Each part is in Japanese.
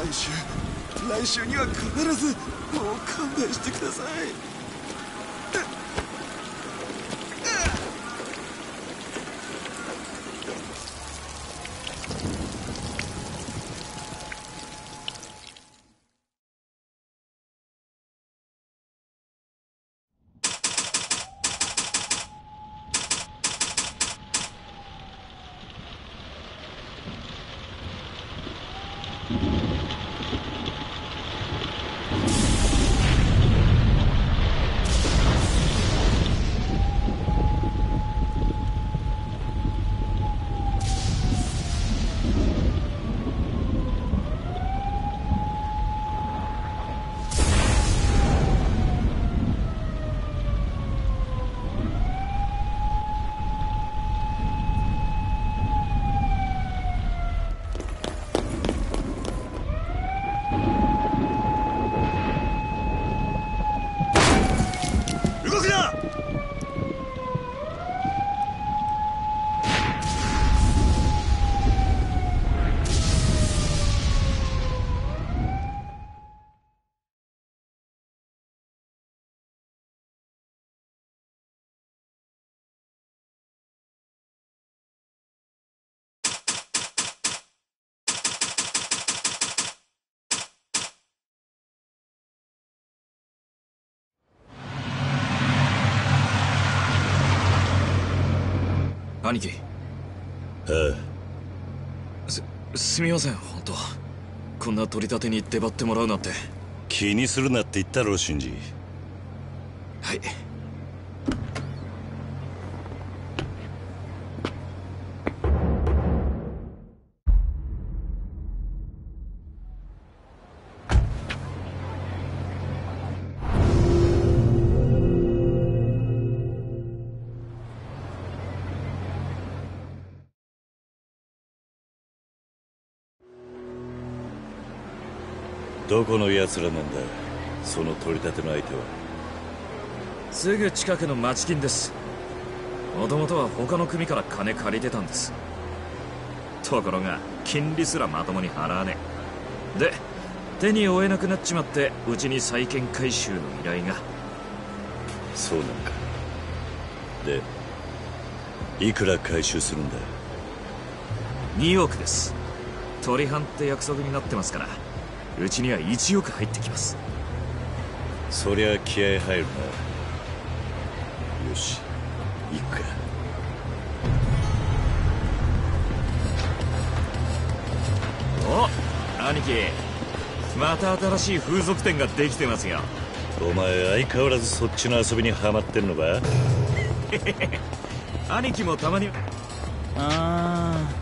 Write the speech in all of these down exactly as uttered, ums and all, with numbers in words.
来週来週には必ず。もう勘弁してください。 兄貴。 ああ。す、すみません、本当。こんな取り立てに出張ってもらうなんて。 気にするなって言ったろ、シンジ。 はい。 どこの奴らなんだ、その取り立ての相手は。 すぐ近くの町金です。もともとは他の組から金借りてたんです。ところが金利すらまともに払わねえ。で手に負えなくなっちまって、うちに債権回収の依頼が。 そうなんか。でいくら回収するんだ。 におくです。取り半って約束になってますから、うちにはいちおく入ってきます。 そりゃ気合入るな。よし、行くか。 お、兄貴、また新しい風俗店ができてますよ。 お前相変わらずそっちの遊びにハマってんのか。 兄貴もたまに。ああ。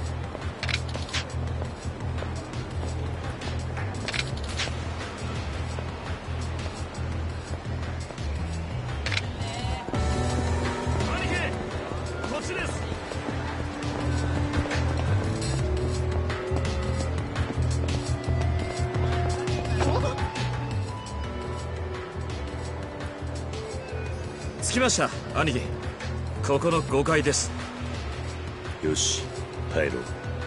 着きました、兄貴。ここのごかいです。 よし、入ろう。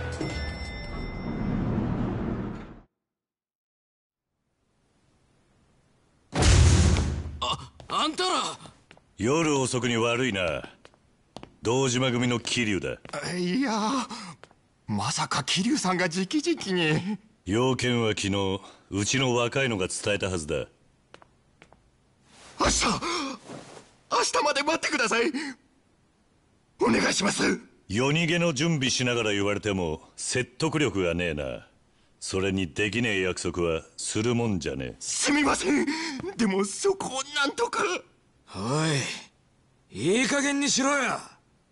あ、あんたら。 夜遅くに悪いな。堂島組の桐生だ。 いや、まさか桐生さんが直々に。 要件は昨日うちの若いのが伝えたはずだ。 明日明日まで待ってください。お願いします。 夜逃げの準備しながら言われても説得力がねえな。それにできねえ約束はするもんじゃねえ。 すみません。でもそこをなんとか。 おい、いい加減にしろよ。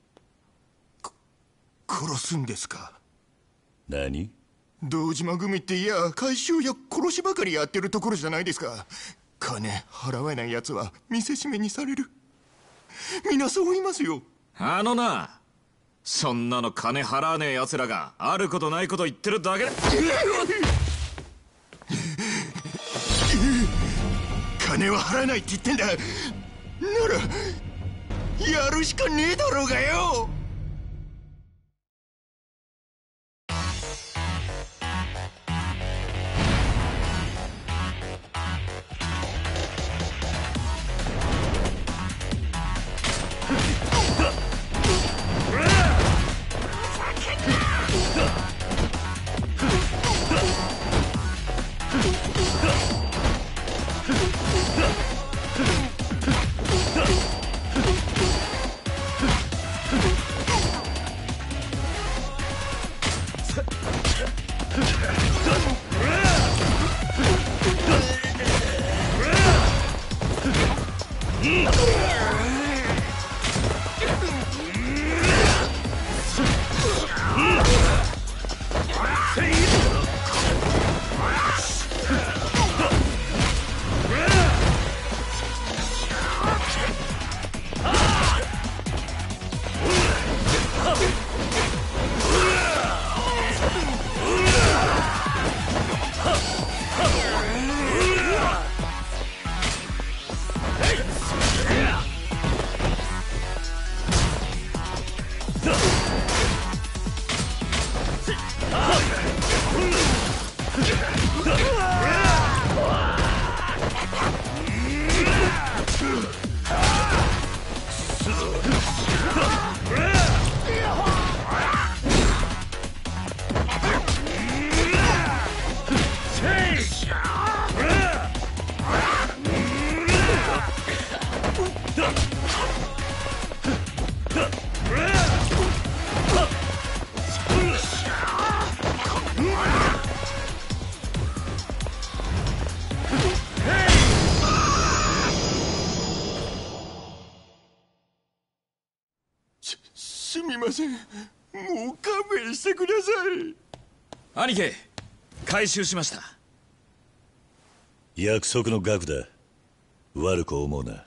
殺すんですか。 何？ 堂島組っていや回収や殺しばかりやってるところじゃないですか。金払えない奴は見せしめにされる。みんなそう言いますよ。 あのな、そんなの金払わねえ奴らがあることないこと言ってるだけだ。 金は払えないって言ってんだ。ならやるしかねえだろうがよ。 すみません、もう勘弁してください。 兄貴、回収しました。 約束の額だ。悪く思うな。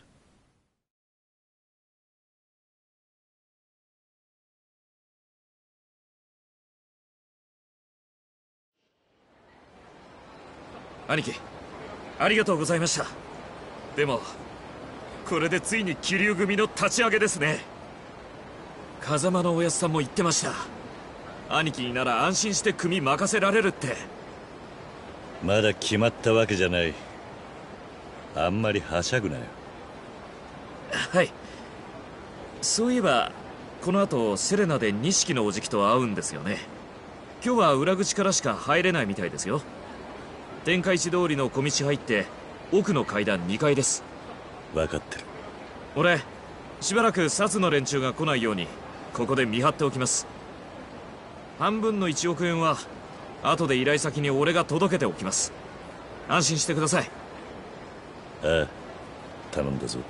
兄貴、ありがとうございました。でもこれでついに気流組の立ち上げですね。風間のおやつさんも言ってました。兄貴になら安心して組任せられるって。 まだ決まったわけじゃない。あんまりはしゃぐなよ。 はい。そういえばこの後セレナで錦のおじきと会うんですよね。今日は裏口からしか入れないみたいですよ。天下一通りの小道入って奥の階段にかいです。 分かってる。 俺しばらくサツの連中が来ないようにここで見張っておきます。半分のいちおくえんは後で依頼先に俺が届けておきます。安心してください。 ああ、頼んだぞ。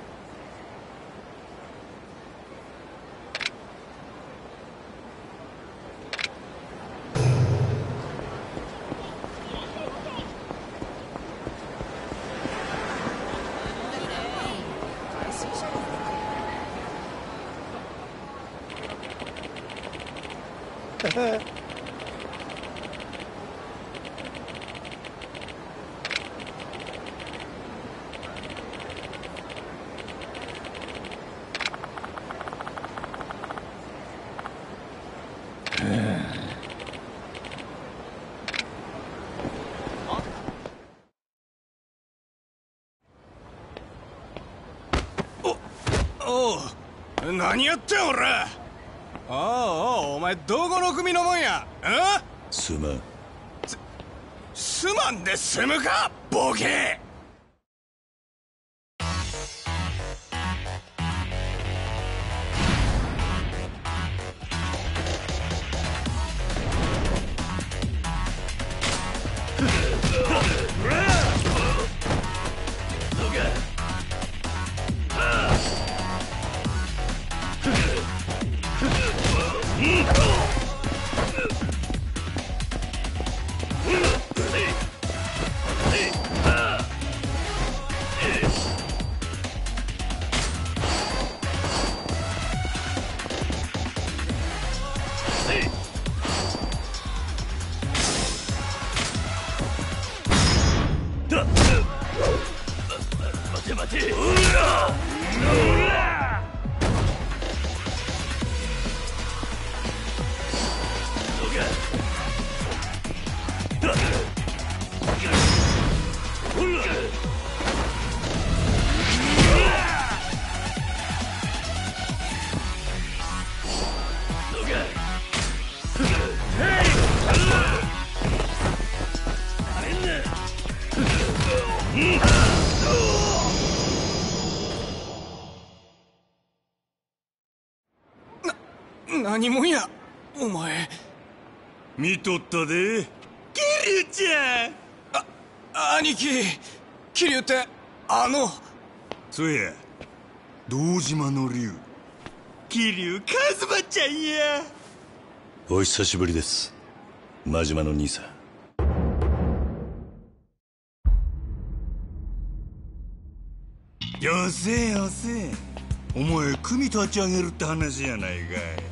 何やってんおら。おうおう、お前どこの組のもんや。あすまん。 す、すまんで済むかボケ。何もんやお前。 見とったで。 桐生ちゃん。あ兄貴、桐生ってあの。 そうや、 堂島の竜桐生一馬ちゃんや。 お久しぶりです、真島の兄さん。 よせよせ、お前組立ち上げるって話やないかい。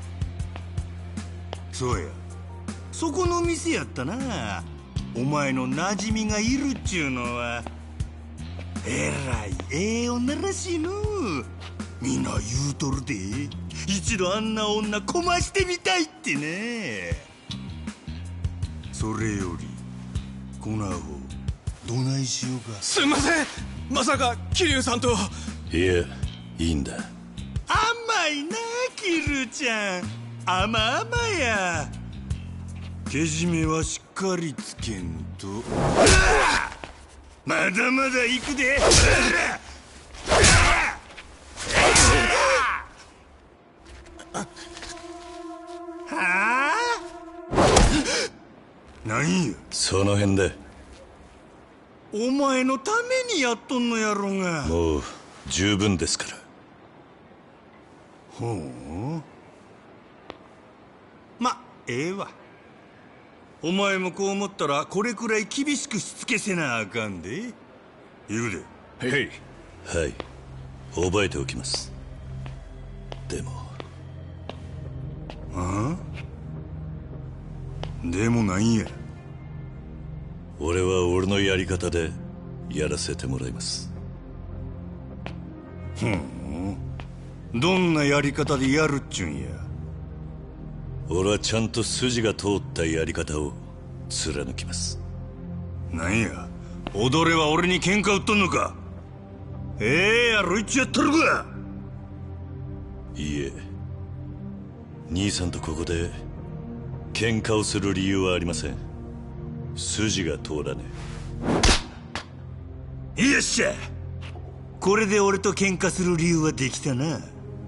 そうや、そこの店やったな。お前の馴染みがいるっちゅうのはえらいええ女らしいの。みんな言うとるで、一度あんな女こましてみたいってね。それよりこのアホどないしようか。 すんません、まさか桐生さんと。 いや、いいんだ。 甘いな桐生ちゃん、甘々や。けじめはしっかりつけんと。まだまだ行くで。はあ？何やその辺で。 お前のためにやっとんのやろが。 もう十分ですから。 ほう、まええわ。お前もこう思ったらこれくらい厳しくしつけせなあかんで。言うで。 へい。 はい、覚えておきます。でも。 ああ？でもなんや。 俺は俺のやり方でやらせてもらいます。 ふん、どんなやり方でやるっちゅんや。 俺はちゃんと筋が通ったやり方を貫きます。 なんや、踊れは俺に喧嘩売っとんのか。ええやろいっちやったるか。 いいえ、兄さんとここで喧嘩をする理由はありません。筋が通らねえ。よっしゃ、これで俺と喧嘩する理由はできたな。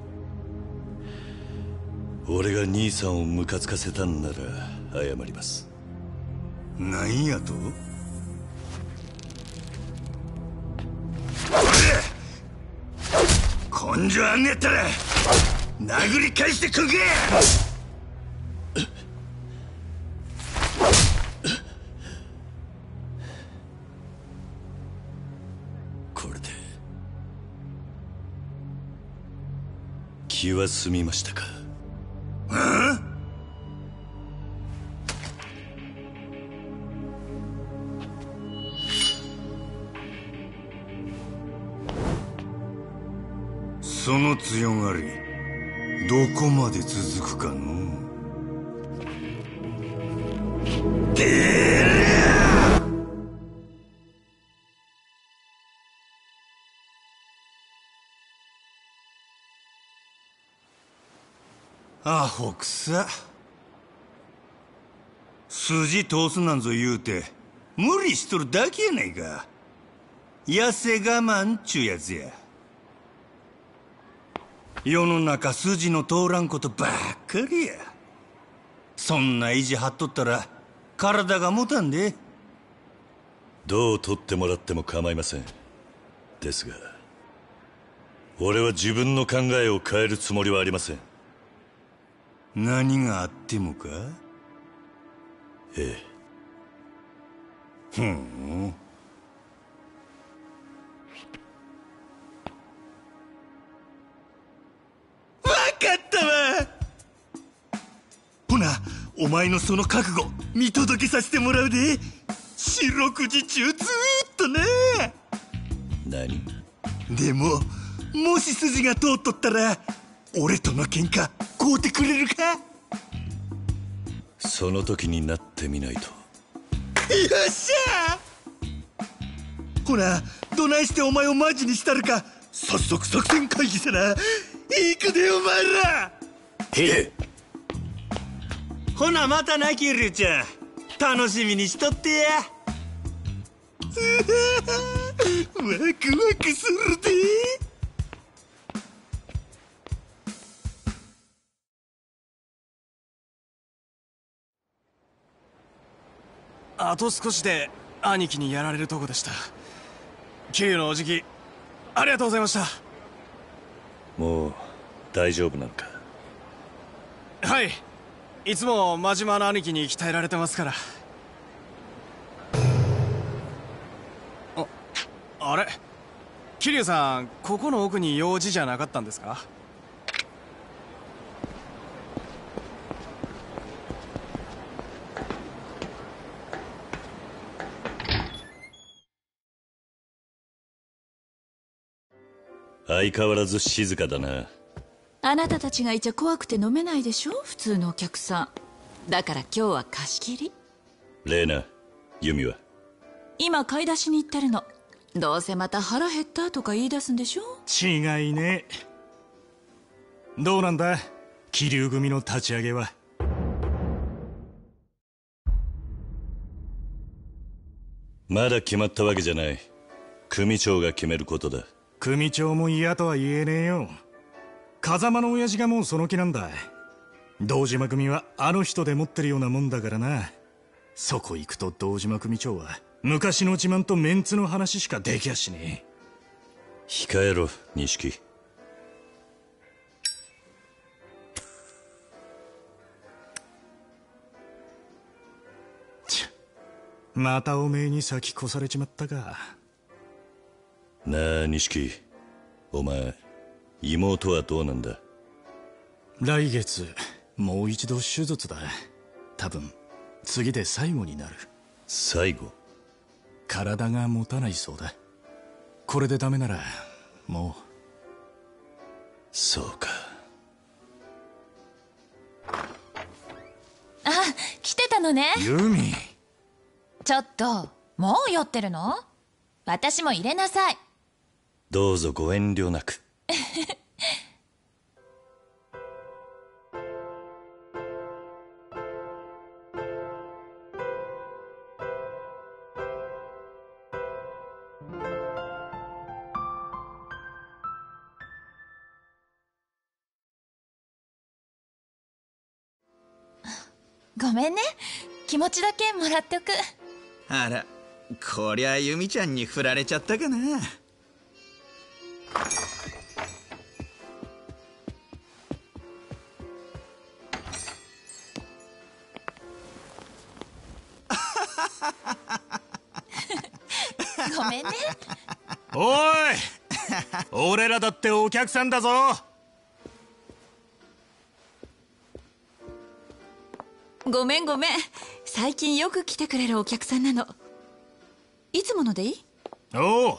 俺が兄さんをムカつかせたんなら謝ります。 なんやと。根性あんねやったら殴り返してくけ。 これで気は済みましたか。 ああ？その強がりどこまで続くかの。てれアホくさ。筋通すなんぞ言うて無理しとるだけやないか。痩せ我慢っちゅうやつや。世の中筋の通らんことばっかりや。そんな意地張っとったら体が持たんで。 どう取ってもらっても構いません。ですが俺は自分の考えを変えるつもりはありません。 何があってもか。 ええ。 ふん。わかったわ。ほな、お前のその覚悟見届けさせてもらうで。四六時中ずーっとな。 何？ でももし筋が通っとったら俺との喧嘩買うてくれるか。 その時になってみないと。 よっしゃ。ほな、どないしてお前をマジにしたるか早速作戦会議せな。行くでお前ら。 へえ。 ほなまたな、キルちゃん。楽しみにしとってや。ワクワクするで。 あと少しで兄貴にやられるとこでした。桐生のおじきありがとうございました。 もう大丈夫なのか？ はい、いつも真島の兄貴に鍛えられてますから。あ、あれ桐生さん、ここの奥に用事じゃなかったんですか？ 相変わらず静かだな。 あなたたちがいちゃ怖くて飲めないでしょ、普通のお客さん。だから今日は貸し切り。 レーナ、ユミは？ 今買い出しに行ってるの。どうせまた腹減ったとか言い出すんでしょ。 違いね。どうなんだ桐生組の立ち上げは。 まだ決まったわけじゃない。組長が決めることだ。 組長も嫌とは言えねえよ。風間の親父がもうその気なんだ。堂島組はあの人で持ってるようなもんだからな。そこ行くと堂島組長は昔の自慢とメンツの話しかできやしねえ。 控えろ、錦。 またおめえに先越されちまったか。 なあ錦、お前妹はどうなんだ？ 来月もう一度手術だ。多分次で最後になる。 最後？ 体が持たないそうだ。これでダメならもう。 そうか。 あ、来てたのね。 ユミ、 ちょっともう酔ってるの？私も入れなさい。 どうぞご遠慮なく。 ごめんね、気持ちだけもらっておく。 あら、こりゃユミちゃんに振られちゃったかな。 ごめんね。 おい俺らだってお客さんだぞ。 ごめんごめん、最近よく来てくれるお客さんなの。いつものでいい？ お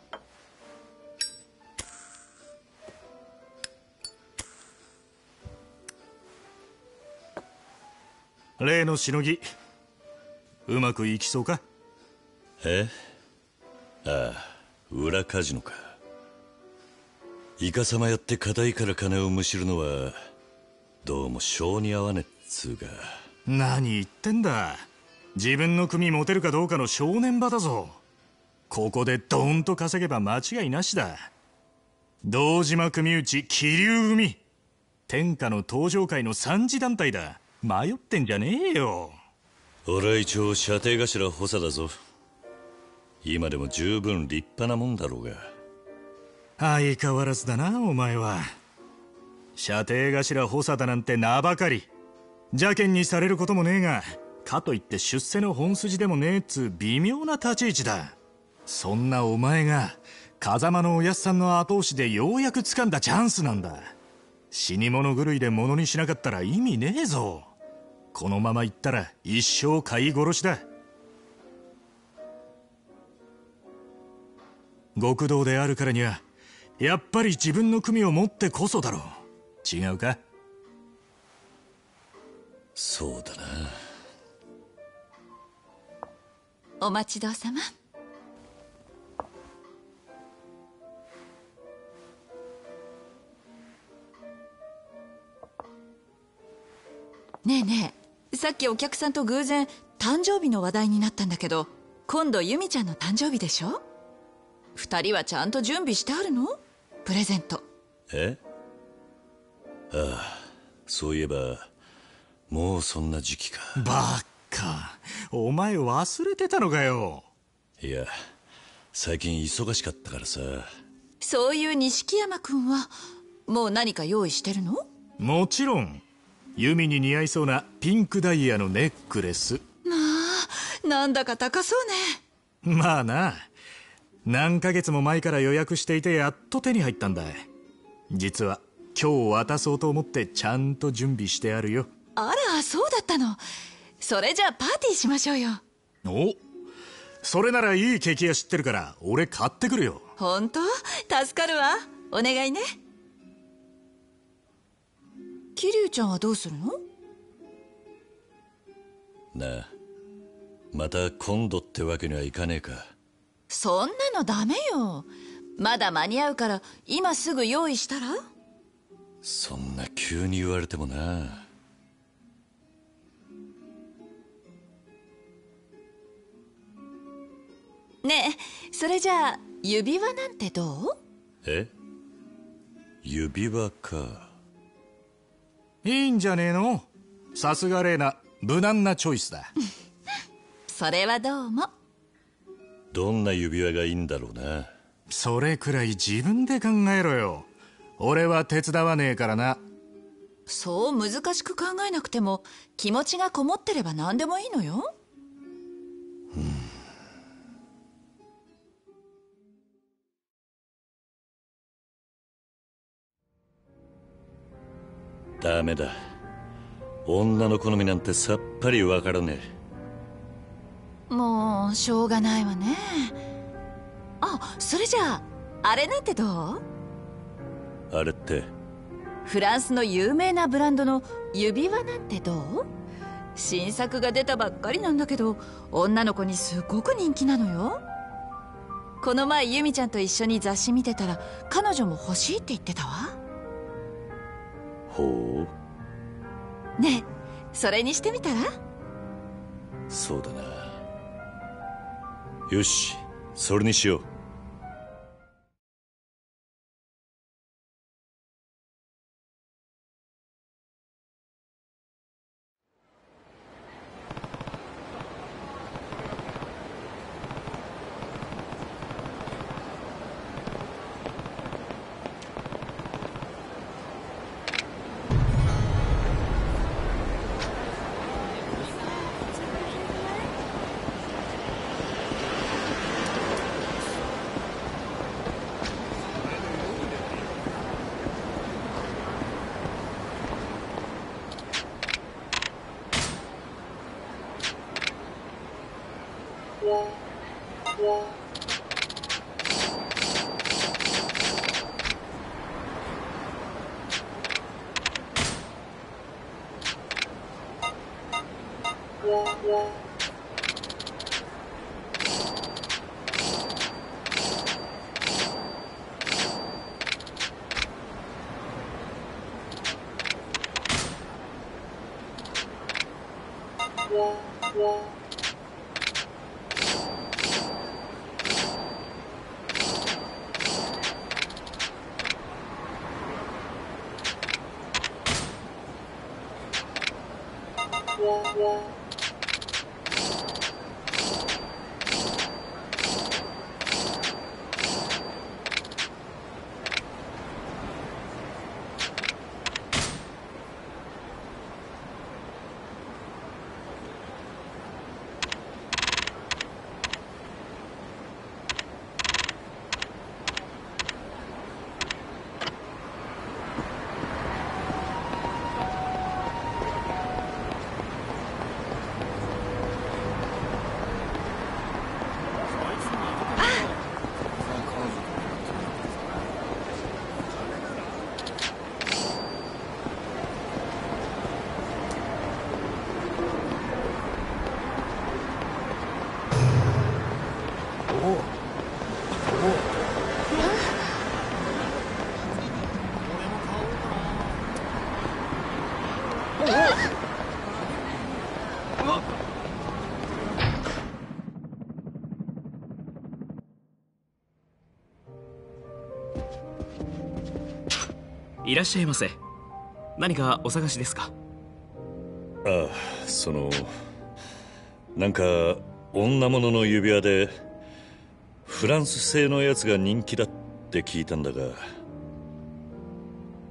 う。例のしのぎうまくいきそうか？ え？ああ、裏カジノか。イカサマやって固いから金をむしるのはどうも性に合わねっつうか。 何言ってんだ。自分の組持てるかどうかの正念場だぞ。ここでドーンと稼げば間違いなしだ。堂島組内桐生組、天下の登場界の三次団体だ。迷ってんじゃねえよ。 俺は一応射程頭補佐だぞ。今でも十分立派なもんだろうが。 相変わらずだなお前は。射程頭補佐だなんて名ばかり。邪険にされることもねえが、かといって出世の本筋でもねえっつう微妙な立ち位置だ。そんなお前が風間のおやっさんの後押しでようやく掴んだチャンスなんだ。死に物狂いで物にしなかったら意味ねえぞ。このままいったら一生飼い殺しだ。極道であるからにはやっぱり自分の組を持ってこそだろう。違うか？ そうだな。 お待ちどうさま。ねえねえ、さっきお客さんと偶然誕生日の話題になったんだけど、今度ユミちゃんの誕生日でしょ？二人はちゃんと準備してあるの？プレゼント。 え？ああ、そういえばもうそんな時期か。 バカ、お前忘れてたのかよ。 いや、最近忙しかったからさ。 そういう錦山君はもう何か用意してるの？ もちろん。ユミに似合いそうなピンクダイヤのネックレス。 まあ、なんだか高そうね。まあな。何ヶ月も前から予約していてやっと手に入ったんだ。実は今日渡そうと思ってちゃんと準備してあるよ。 あら、そうだったの。それじゃあパーティーしましょうよ。 お、それならいいケーキ屋知ってるから俺買ってくるよ。 本当？助かるわ。お願いね。桐生ちゃんはどうするの？ なあ、また今度ってわけにはいかねえか。 そんなのダメよ。まだ間に合うから今すぐ用意したら？ そんな急に言われてもな。 ねえ、それじゃあ指輪なんてどう？ え？指輪か。 いいんじゃねえの？さすがレイナ、無難なチョイスだ。 それはどうも。 どんな指輪がいいんだろうな。 それくらい自分で考えろよ。俺は手伝わねえからな。 そう難しく考えなくても気持ちがこもってれば何でもいいのよ。 うん。ダメだ。女の好みなんてさっぱりわからねえ。もうしょうがないわね。あ、それじゃああれなんてどう？ あれって？ フランスの有名なブランドの指輪なんてどう？新作が出たばっかりなんだけど女の子にすごく人気なのよ。この前ユミちゃんと一緒に雑誌見てたら彼女も欲しいって言ってたわ。 ほう。ねえ、それにしてみたら？ そうだな。よし、それにしよう。 いらっしゃいませ。何かお探しですか？ ああ、そのなんか女物の指輪でフランス製のやつが人気だって聞いたんだが。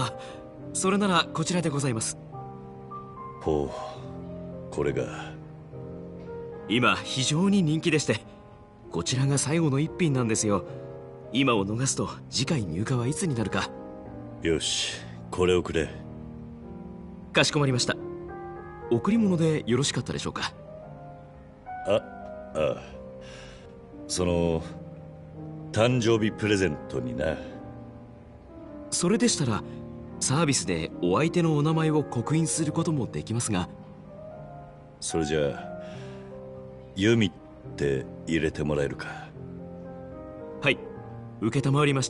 ああ、それならこちらでございます。 ほう、これが今非常に人気でして、こちらが最後の一品なんですよ。今を逃すと次回入荷はいつになるか。 よし、これをくれ。 かしこまりました。贈り物でよろしかったでしょうか。 あ、ああ、その誕生日プレゼントにな。 それでしたらサービスでお相手のお名前を刻印することもできますが。 それじゃあユミって入れてもらえるか。 はい、承りました。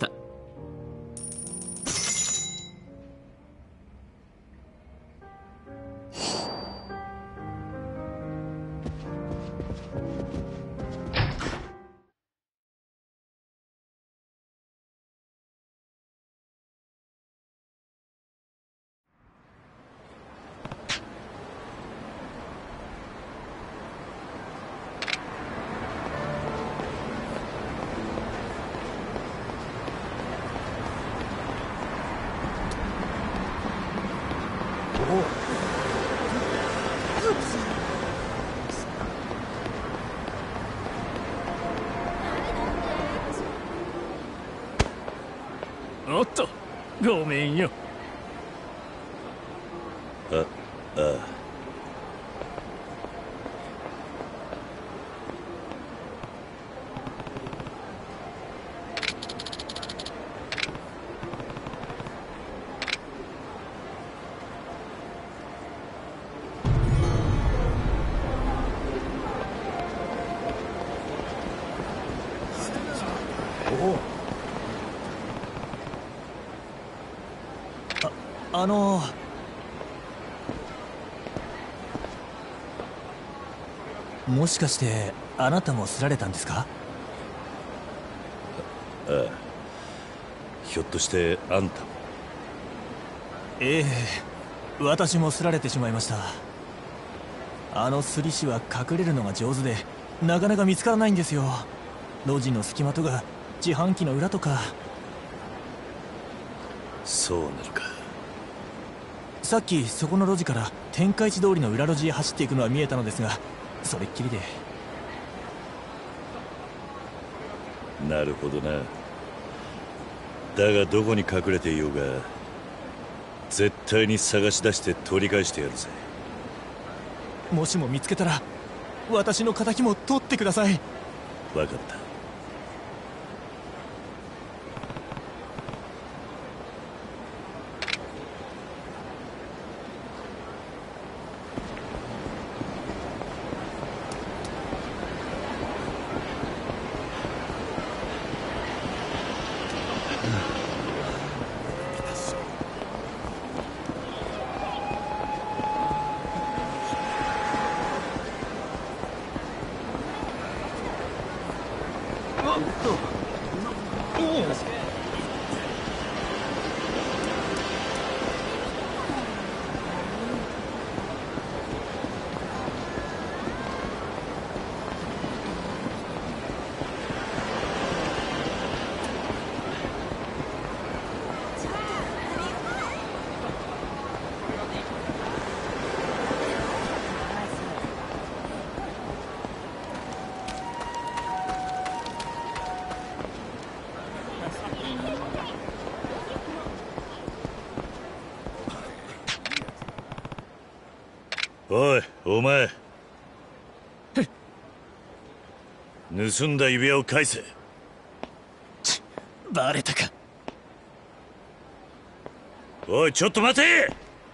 おっと、ごめんよ。 あ、ああ。 あのもしかしてあなたもすられたんですか？ ああ、ひょっとしてあんたも。 ええ、私もすられてしまいました。あのすり師は隠れるのが上手でなかなか見つからないんですよ。路地の隙間とか自販機の裏とか。 そうなるか。 さっきそこの路地から天下一通りの裏路地へ走っていくのは見えたのですが、それっきりで。 なるほどな。だがどこに隠れていようが絶対に探し出して取り返してやるぜ。 もしも見つけたら私の仇も取ってください。 分かった。おい、お前。盗んだ指輪を返せ。 バレたか。 おい、ちょっと待て。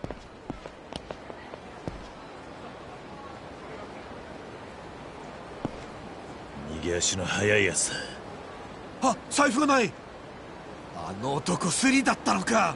逃げ足の速いやつだ。 あ、財布がない。あの男スリだったのか。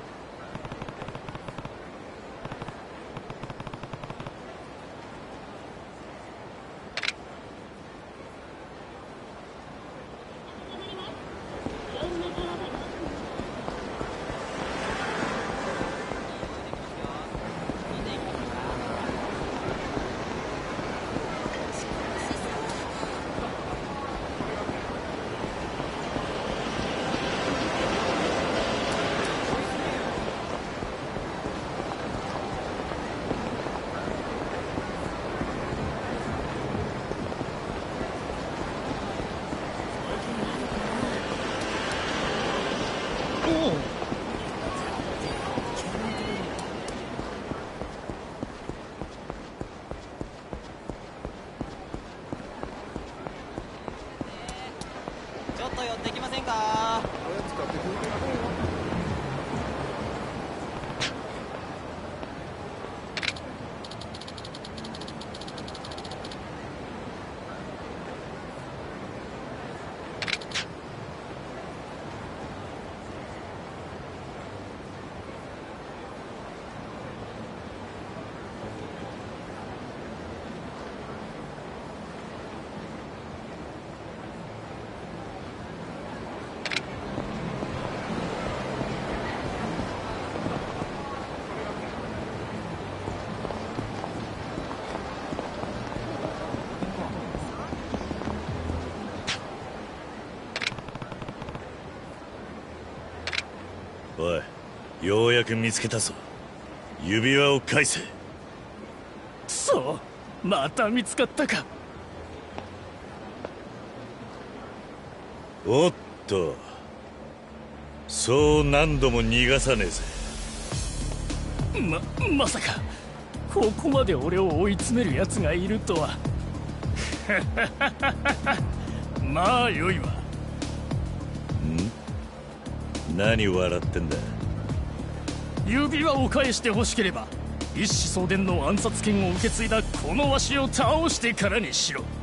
ちょっと寄ってきませんか？ おい、ようやく見つけたぞ。指輪を返せ。 そう、また見つかったか。 おっと、そう何度も逃がさねえぜ。 ままさかここまで俺を追い詰める奴がいるとは。まあよいわ。 ん？何笑ってんだ。 指輪を返して欲しければ一子相伝の暗殺権を受け継いだこのわしを倒してからにしろ。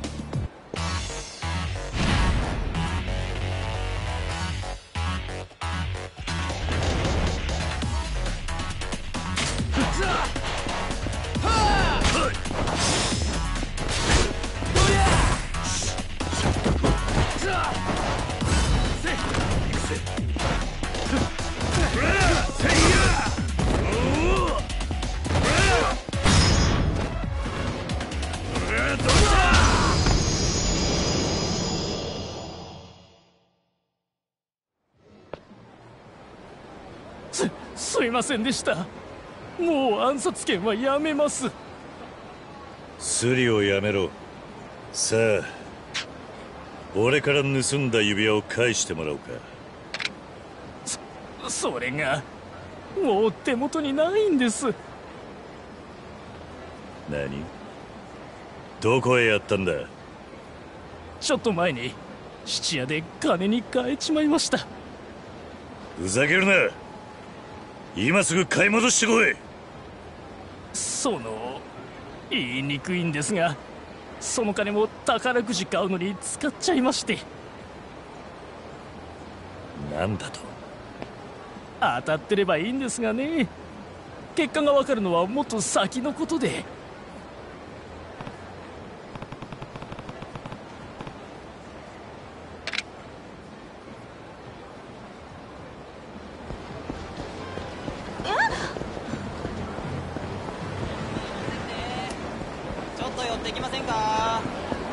す、すいませんでした。もう暗殺権はやめます。 スリをやめろ。さあ、俺から盗んだ指輪を返してもらおうか。 そ、それがもう手元にないんです。 何？どこへやったんだ？ ちょっと前に質屋で金に変えちまいました。 ふざけるな。今すぐ買い戻してこい。 その言いにくいんですが、その金も宝くじ買うのに使っちゃいまして。 なんだと？ 当たってればいいんですがね。結果が分かるのはもっと先のことで。 ちょっと寄ってきませんか？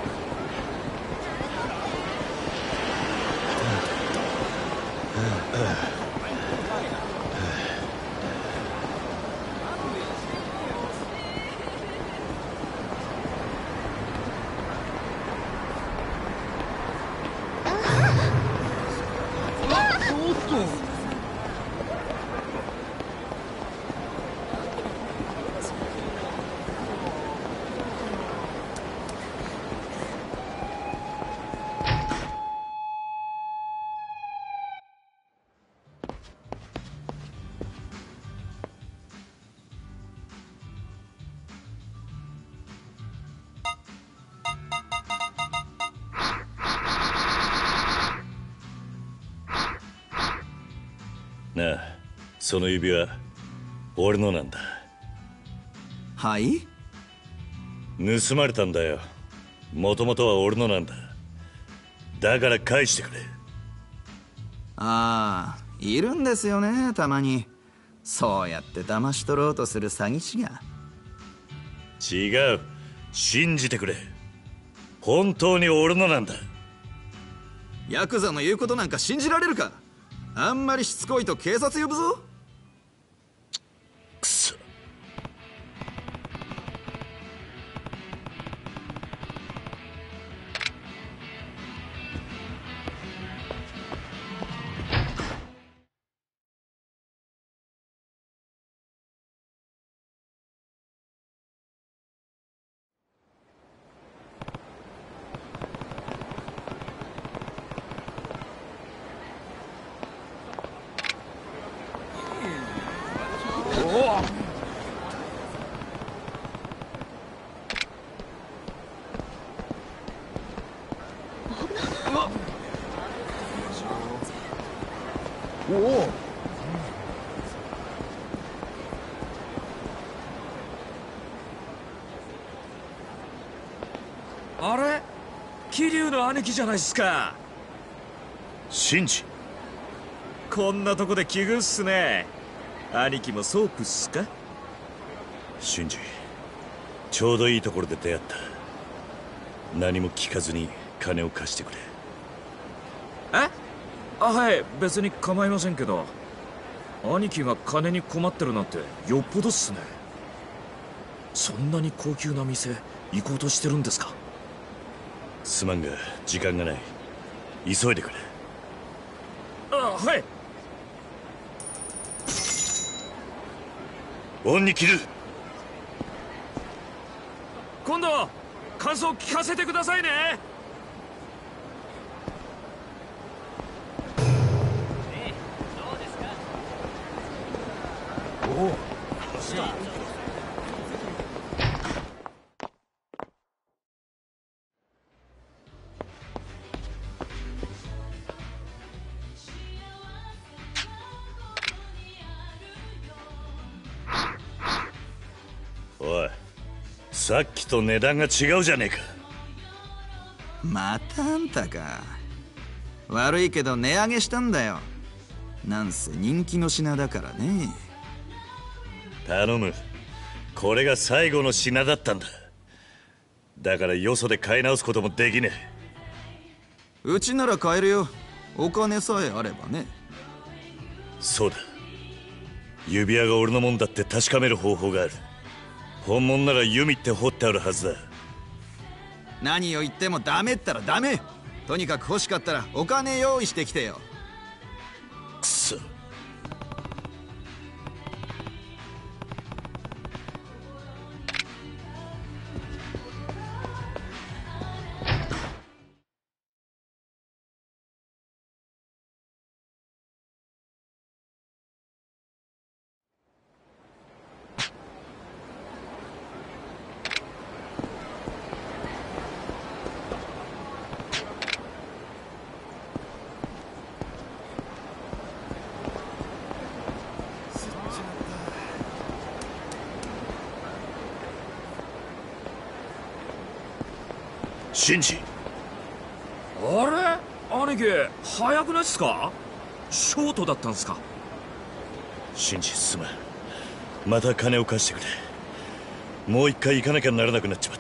なあ、その指輪俺のなんだ。 はい？ 盗まれたんだよ。もともとは俺のなんだ。だから返してくれ。 ああ、いるんですよね、たまに。そうやって騙し取ろうとする詐欺師が。 違う、信じてくれ。本当に俺のなんだ。 ヤクザの言うことなんか信じられるか。あんまりしつこいと警察呼ぶぞ。 くそ。 おお。あれ、桐生の兄貴じゃないっすか。 シンジ。 こんなとこで奇遇っすね。兄貴もソープっすか。 シンジ、ちょうどいいところで出会った。何も聞かずに金を貸してくれ。 え？あ、はい、別に構いませんけど、兄貴が金に困ってるなんてよっぽどっすね。そんなに高級な店行こうとしてるんですか。 すまんが時間がない。急いでくれ。 あ、はい。 恩に切る。 今度感想聞かせてくださいね。 おお。 おい、さっきと値段が違うじゃねえか。 またあんたか。悪いけど値上げしたんだよ。なんせ人気の品だからね。 頼む。これが最後の品だったんだ。だからよそで買い直すこともできねえ。 うちなら買えるよ。お金さえあればね。 そうだ。指輪が俺のもんだって確かめる方法がある。本物なら弓って彫ってあるはずだ。 何を言ってもダメったらダメ。とにかく欲しかったらお金用意してきてよ。 くそ。シンジ。 あれ、兄貴早くないっすか。ショートだったんすか。 シンジ、すまん。また金を貸してくれ。もう一回行かなきゃならなくなっちまった。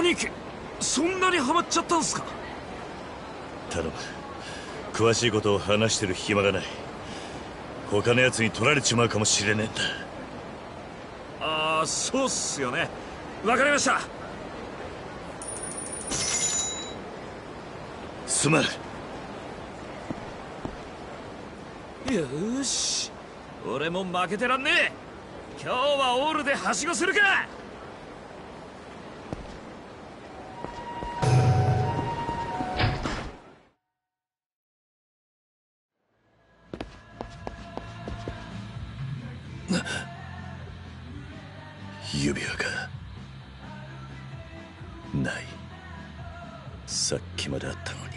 兄貴、そんなにハマっちゃったんすか。 頼む。詳しいことを話してる暇がない。他のやつに取られちまうかもしれねえんだ。 ああ、そうっすよね。わかりました。 すまん。 よーし、俺も負けてらんねえ。今日はオールではしごするか。 指輪がない。さっきまであったのに。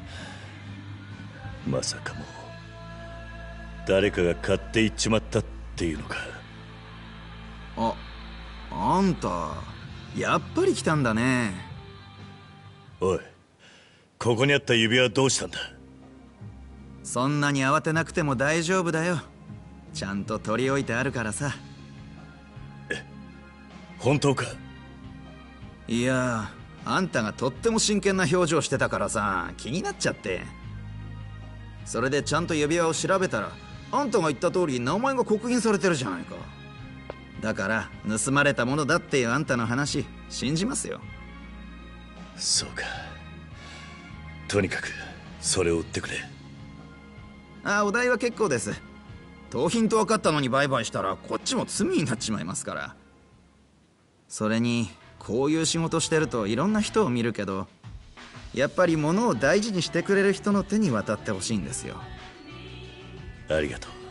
まさかもう誰かが買っていっちまったっていうのか。 あ、あんたやっぱり来たんだね。 おい、ここにあった指輪はどうしたんだ。 そんなに慌てなくても大丈夫だよ。ちゃんと取り置いてあるからさ。 え、本当か。 いや、あんたがとっても真剣な表情してたからさ、気になっちゃって。それでちゃんと指輪を調べたら、あんたが言った通り名前が刻印されてるじゃないか。だから盗まれたものだっていうあんたの話信じますよ。 そうか。とにかくそれを売ってくれ。 ああ、お代は結構です。盗品と分かったのに売買したらこっちも罪になっちまいますから。それにこういう仕事してるといろんな人を見るけど、やっぱり物を大事にしてくれる人の手に渡ってほしいんですよ。 ありがとう。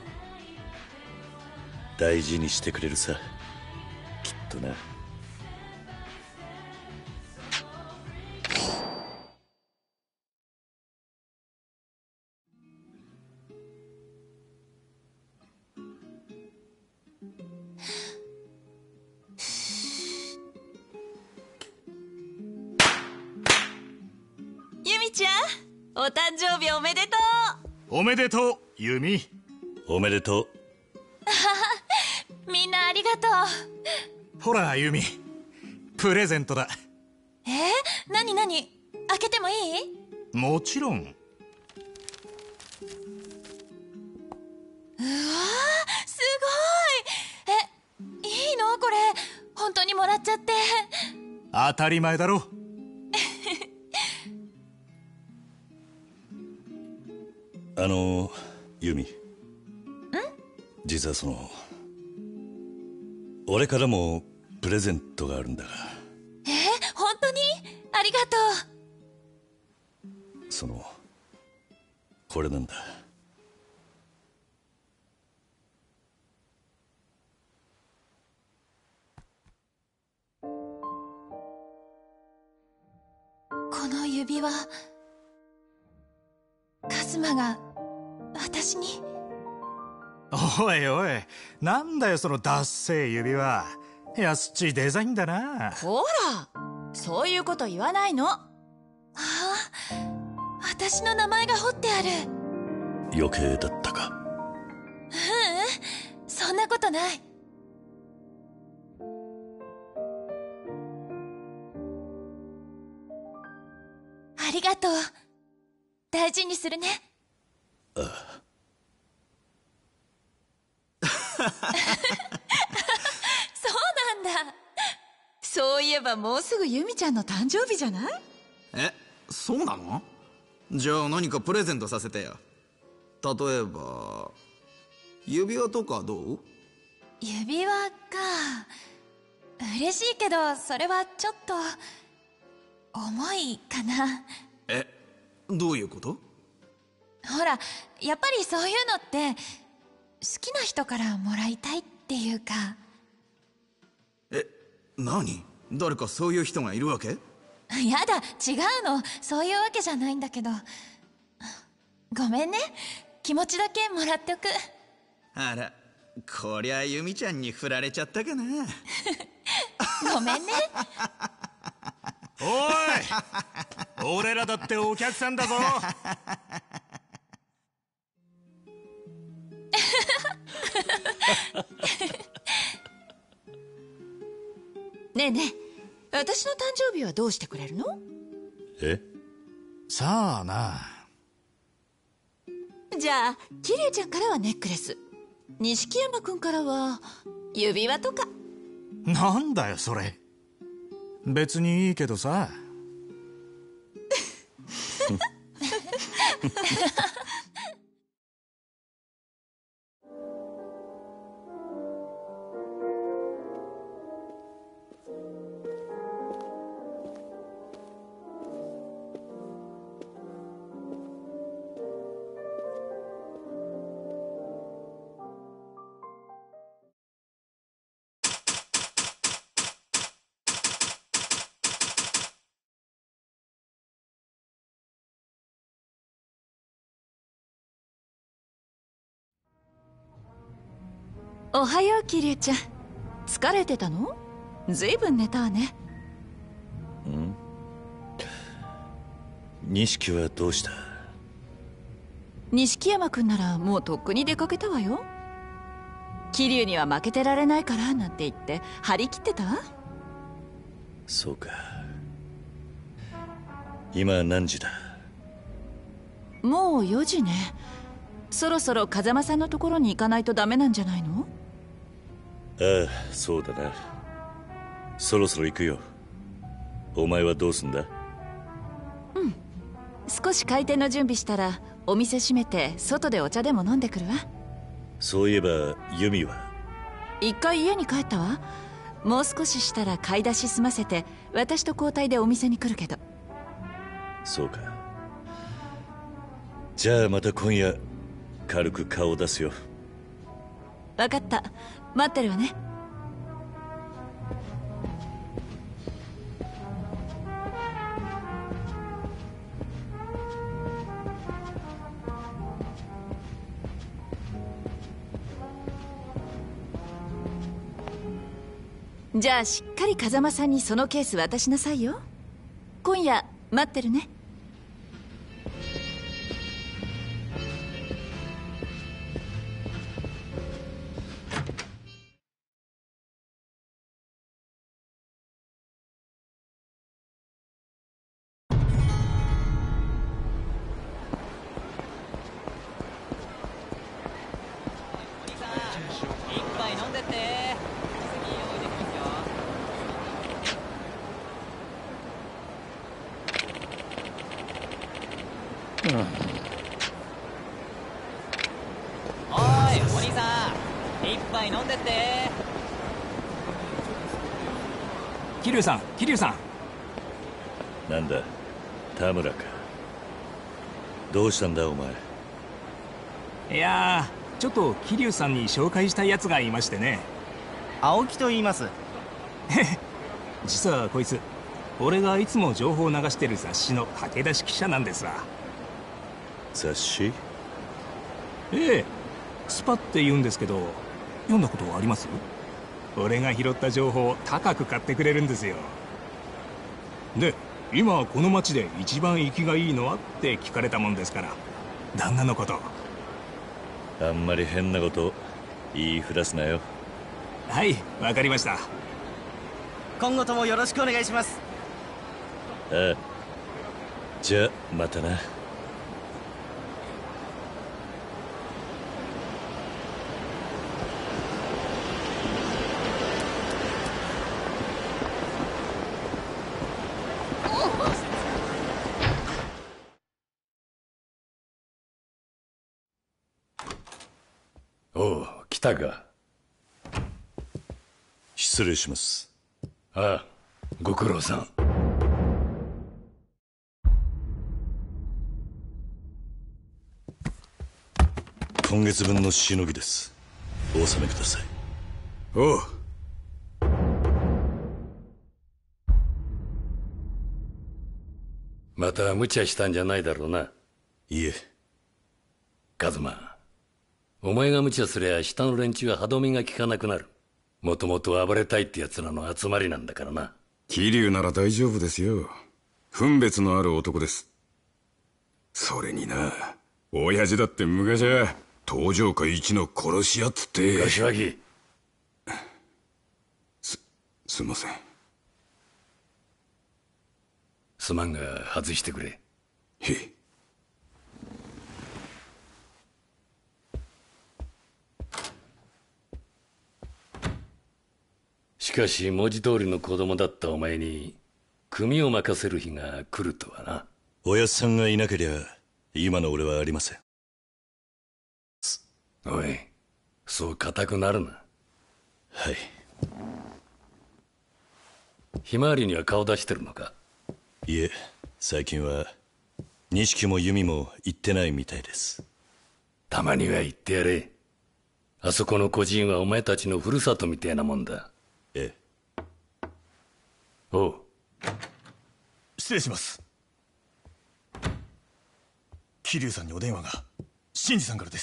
大事にしてくれるさ、きっとな。 ゃん、お誕生日おめでとう。おめでとう、ユミ。 おめでとう。 みんなありがとう。 ほらユミ、プレゼントだ。 えー、なになに、開けてもいい？ もちろん。 うわー、すごい。え、いいのこれ、本当にもらっちゃって。 当たり前だろ。 あのユミ、ん？実はその俺からもプレゼントがあるんだが。 えー、本当に？ありがとそのこれなんだ。 この指輪、カズマが私に。 おいおい、なんだよそのダッセー指輪。安っちいデザインだな。 ほら、そういうこと言わないの。ああ、私の名前が彫ってある。 余計だったか。 ううん、そんなことない。ありがとう。大事にするね。 ああ。 そうなんだ。そういえばもうすぐユミちゃんの誕生日じゃない？ え、そうなの？じゃあ何かプレゼントさせてよ。例えば指輪とかどう？ 指輪か。嬉しいけどそれはちょっと重いかな。 え、どういうこと？ ほら、やっぱりそういうのって好きな人からもらいたいっていうか。 え、何？誰かそういう人がいるわけ？ やだ、違うの。そういうわけじゃないんだけど。ごめんね、気持ちだけもらっておく。 あら、こりゃユミちゃんに振られちゃったかな。 ごめんね。 おい、俺らだってお客さんだぞ。 ねえねえ、私の誕生日はどうしてくれるの？ え？ さあな。 じゃあキリュウちゃんからはネックレス、錦山君からは指輪とか。 なんだよそれ。別にいいけどさ。 おはようキリュウちゃん。疲れてたの？ずいぶん寝たわね。 ん？錦はどうした？ 錦山君ならもうとっくに出かけたわよ。キリュウには負けてられないからなんて言って張り切ってたわ。 そうか。今何時だ？ もうよじね。そろそろ風間さんのところに行かないとダメなんじゃないの？ ああ、そうだな。そろそろ行くよ。お前はどうすんだ？ うん、少し開店の準備したらお店閉めて外でお茶でも飲んでくるわ。 そういえばユミは？ 一回家に帰ったわ。もう少ししたら買い出し済ませて私と交代でお店に来るけど。 そうか。じゃあまた今夜軽く顔を出すよ。 分かった、待ってるわね。じゃあしっかり風間さんにそのケース渡しなさいよ。今夜待ってるね。 おーいお兄さん、一杯飲んでって。 桐生さん、桐生さん。なんだ田村か。どうしたんだお前。 いやー、ちょっと桐生さんに紹介したいやつがいましてね。 青木と言います。 実はこいつ、俺がいつも情報を流してる雑誌の駆け出し記者なんですわ。 雑誌？ ええ、スパって言うんですけど、読んだことあります？俺が拾った情報を高く買ってくれるんですよ。で、今この町で一番生きがいいのはって聞かれたもんですから、旦那のこと。 あんまり変なこと言いふらすなよ。 はい、わかりました。 今後ともよろしくお願いします。 ああ、じゃあまたな。 おう、来たか。 失礼します。 ああ、ご苦労さん。 今月分のしのぎです。お納めください。 おう。また無茶したんじゃないだろうな。 いえ。 カズマ、お前が無茶すりゃ下の連中は歯止めが効かなくなる。もともと暴れたいって奴らの集まりなんだからな。 桐生なら大丈夫ですよ。分別のある男です。それにな、親父だって昔は東条家一の殺し屋っつって。 柏木。 す、すいません。 すまんが外してくれ。 へえ。 しかし文字通りの子供だったお前に組を任せる日が来るとはな。 おやっさんがいなけりゃ今の俺はありません。 おい、そう固くなるな。 はい。 ひまわりには顔出してるのか？ いえ、最近は錦も弓も行ってないみたいです。 たまには言ってやれ。あそこの孤児院はお前たちのふるさとみたいなもんだ。 ええ。 おう。 失礼します。桐生さんにお電話が。新次さんからです。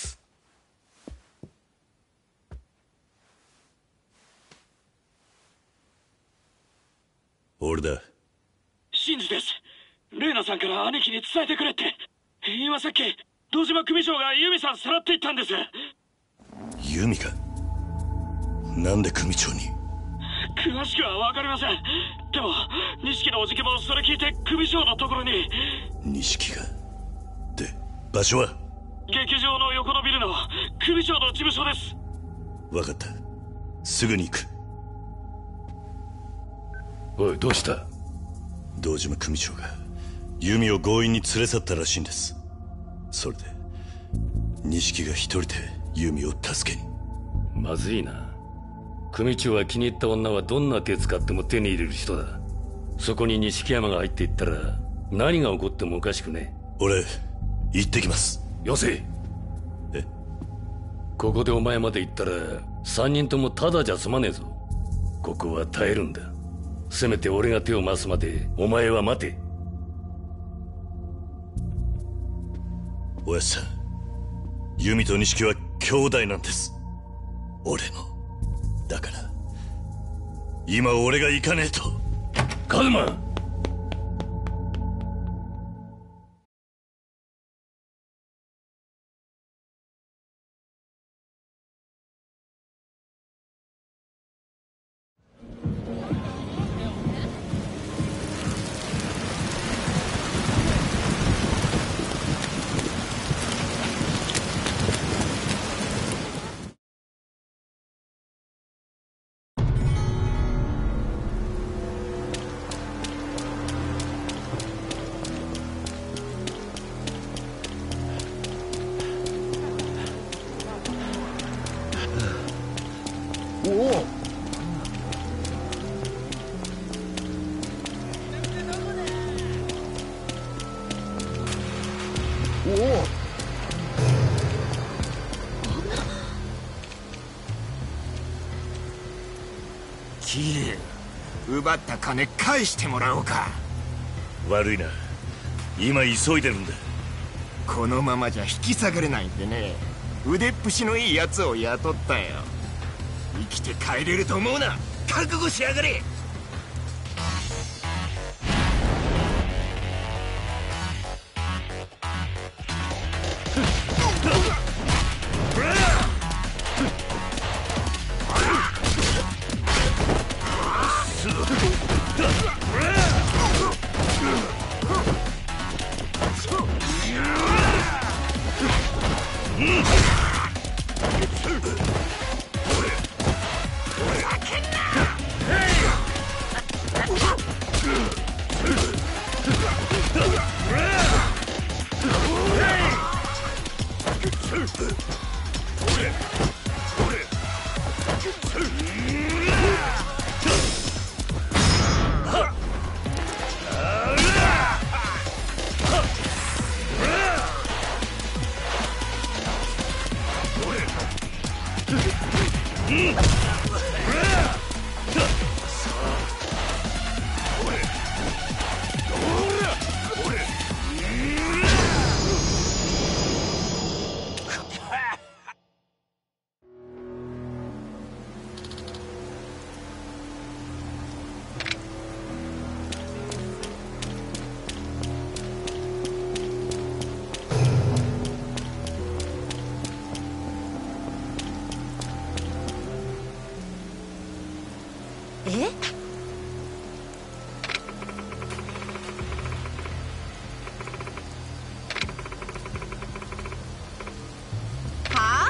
俺だ。 新次です。レイナさんから兄貴に伝えてくれって。今さっき堂島組長がユミさんさらっていったんです。 ユミか。なんで組長に？ 詳しくは分かりません。でも錦のおじけもそれ聞いて組長のところに。 錦が。で場所は？ 劇場の横のビルの組長の事務所です。 分かった、すぐに行く。 おい、どうした？ 堂島組長が弓を強引に連れ去ったらしいんです。それで錦が一人で弓を助けに。 まずいな。組長は気に入った女はどんな手使っても手に入れる人だ。そこに錦山が入っていったら何が起こってもおかしくねえ。 俺行ってきます。 よせ。 え？ ここでお前まで行ったら三人ともただじゃ済まねえぞ。ここは耐えるんだ。せめて俺が手を回すまでお前は待て。 おやっさん、弓と錦は兄弟なんです。俺の。だから今俺が行かねえと。 カズマ。 おお、桐生、奪った金返してもらおうか。 悪いな、今急いでるんだ。 このままじゃ引き下がれないんでね、腕っぷしのいいやつを雇ったよ。生きて帰れると思うな。覚悟しやがれ。 え？はあ？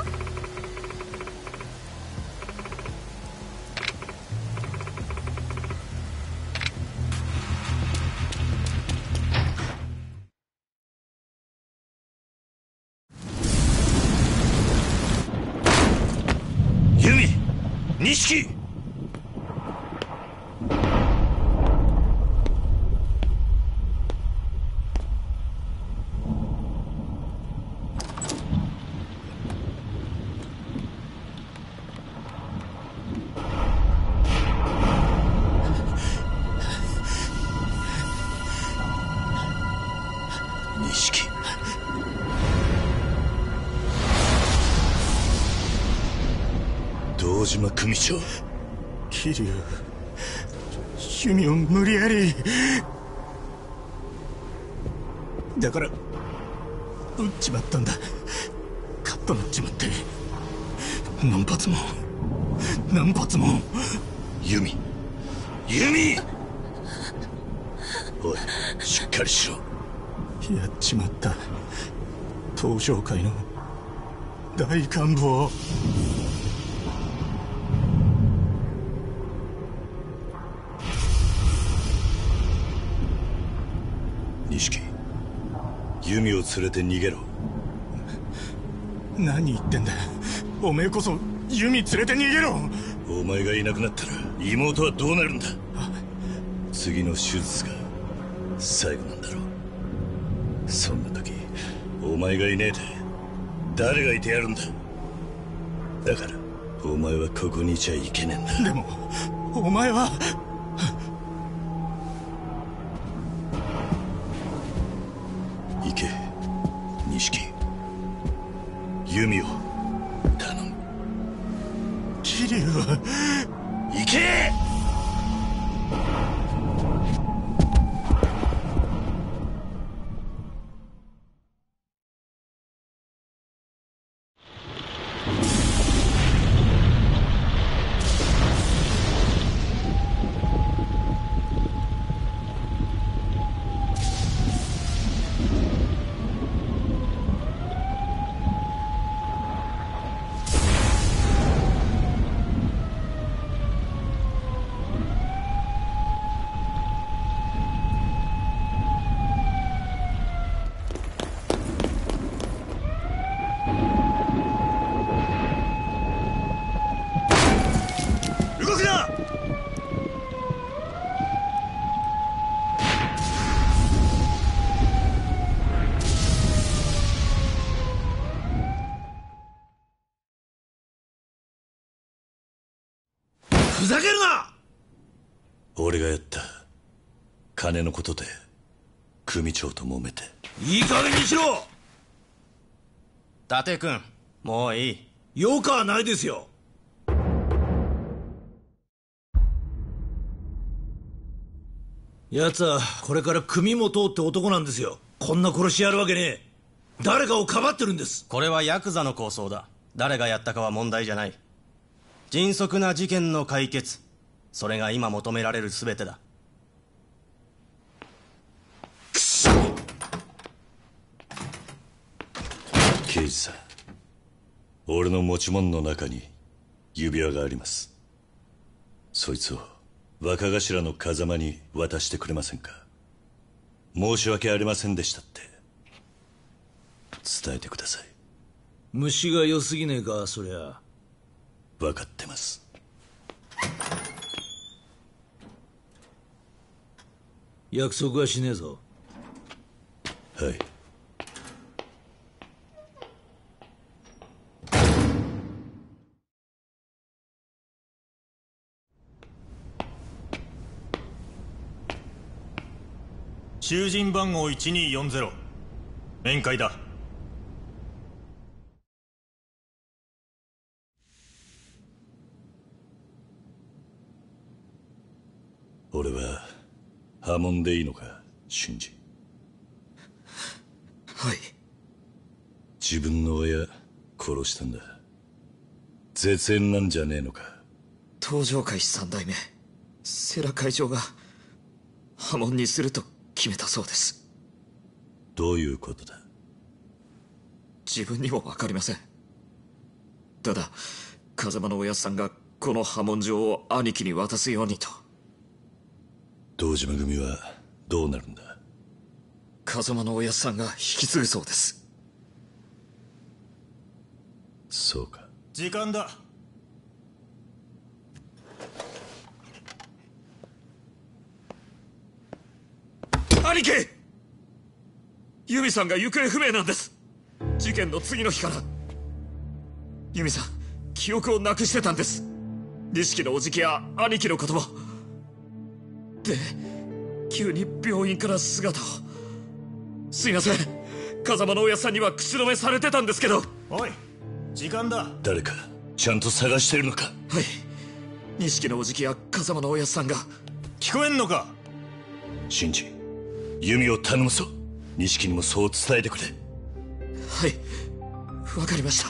ユミ、錦。錦。堂島組長。 桐生、弓を無理やり。だから撃っちまったんだ。カッとなっちまって、何発も何発も。 弓、弓。おい、しっかりしろ。 やっちまった。東商会の大幹部を。 錦、弓を連れて逃げろ。 何言ってんだ。おめえこそ弓連れて逃げろ。 お前がいなくなったら妹はどうなるんだ。次の手術が最後なんだろう。そんな時お前がいねえで誰がいてやるんだ。だからお前はここにいちゃいけねえんだ。 でもお前は。 行け、錦。弓を頼む。 桐生、 行け。 ふざけるな。 俺がやった金のことで組長と揉めて。 いい加減にしろ。 伊達君、もういい。 よかはないですよ。奴はこれから組元って男なんですよ。こんな殺しやるわけねえ。誰かをかばってるんです。 これはヤクザの構想だ。誰がやったかは問題じゃない。迅速な事件の解決、それが今求められる全てだ。 刑事さん、俺の持ち物の中に指輪があります。そいつを若頭の風間に渡してくれませんか。申し訳ありませんでしたって伝えてください。 虫が良すぎねえか、そりゃ。 分かってます。 約束はしねえぞ。 はい。 囚人番号いちにーよんゼロ、面会だ。 俺は破門でいいのか、シンジ。 はい。 自分の親殺したんだ。絶縁なんじゃねえのか。 東上会三代目世良会長が破門にすると決めたそうです。 どういうことだ。 自分にも分かりません。ただ風間のおやっさんがこの破門状を兄貴に渡すようにと。 堂島組はどうなるんだ。 風間のおやっさんが引き継ぐそうです。 そうか。 時間だ。 兄貴、由美さんが行方不明なんです。事件の次の日から由美さん記憶をなくしてたんです。錦のおじきや兄貴の言葉で、急に病院から姿を。すいません、風間のおやっさんには口止めされてたんですけど。 おい、時間だ。 誰かちゃんと探してるのか。 はい、錦のおじきや風間のおやっさんが。 聞こえんのか。 シンジ、弓を頼むぞ。錦にもそう伝えてくれ。 はい、わかりました。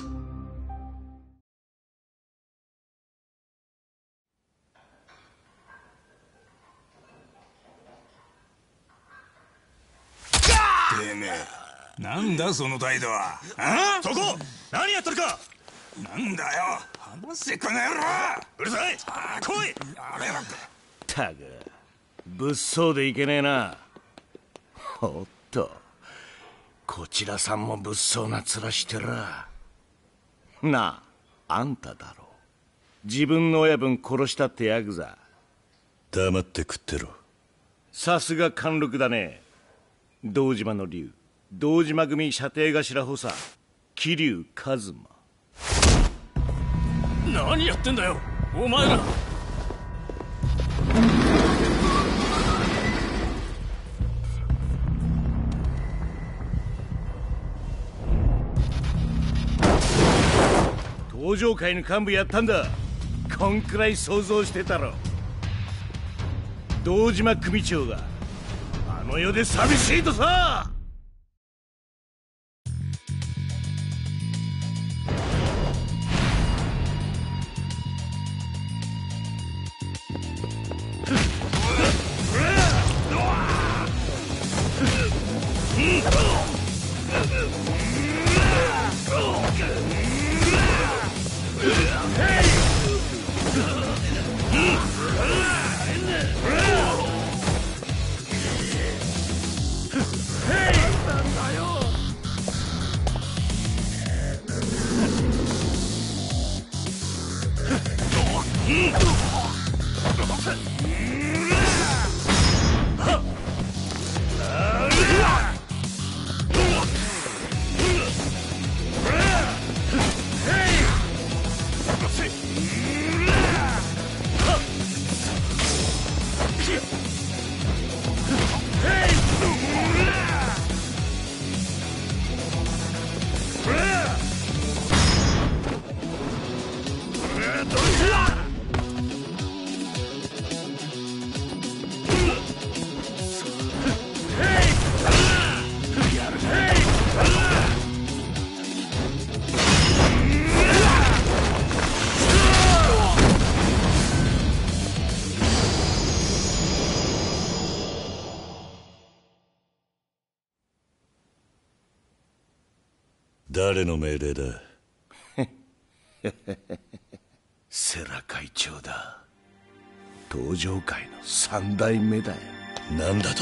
てめえ、なんだその態度は。ああ、 そこ何やってるか。 なんだよ、話せこの野郎。 うるさい、来い。 やめろって。 たく物騒でいけねえな。おっと、こちらさんも物騒な面してら。なあ、あんただろう。自分の親分殺したってヤクザ。 黙って食ってろ。 さすが貫禄だね。堂島の竜、堂島組射程頭補佐桐生一馬。 何やってんだよお前ら。 東上会の幹部やったんだ。こんくらい想像してたろ。堂島組長があの世で寂しいとさ。Hey! 誰の命令だ？ 世良会長だ。東上会の三代目だよ。 なんだと？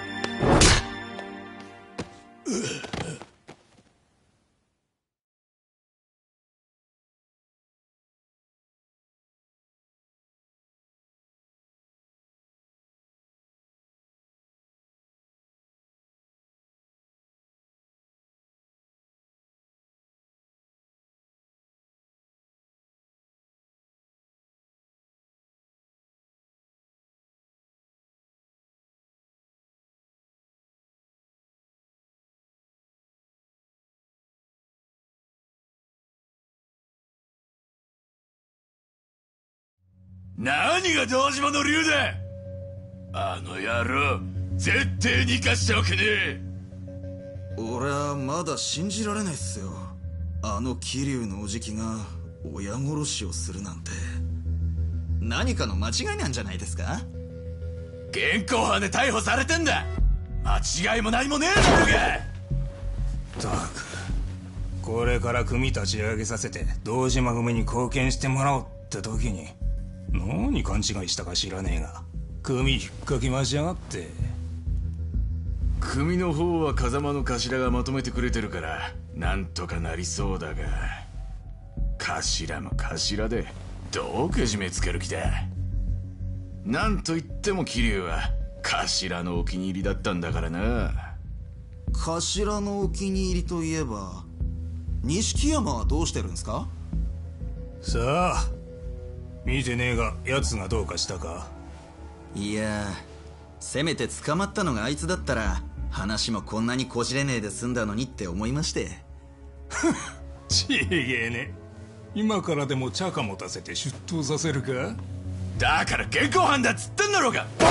何が堂島の竜だ！あの野郎、絶対に生かしておけねえ。 俺はまだ信じられないっすよ。あの桐生のおじきが親殺しをするなんて。何かの間違いなんじゃないですか？ 現行犯で逮捕されてんだ。間違いも何もねえだろうが。 ったく、これから組立ち上げさせて堂島組に貢献してもらおうって時に何勘違いしたか知らねえが組引っかき回しやがって。 組の方は風間の頭がまとめてくれてるからなんとかなりそうだが、頭も頭でどうけじめつける気だ。なんといっても桐生は頭のお気に入りだったんだからな。 頭のお気に入りといえば錦山はどうしてるんすか？ さあ、見てねえが奴がどうかしたか？ いや、せめて捕まったのがあいつだったら話もこんなにこじれねえで済んだのにって思いまして。 ちげえね。今からでも茶化持たせて出頭させるか？ だから現行犯だっつってんだろうが、ボケ！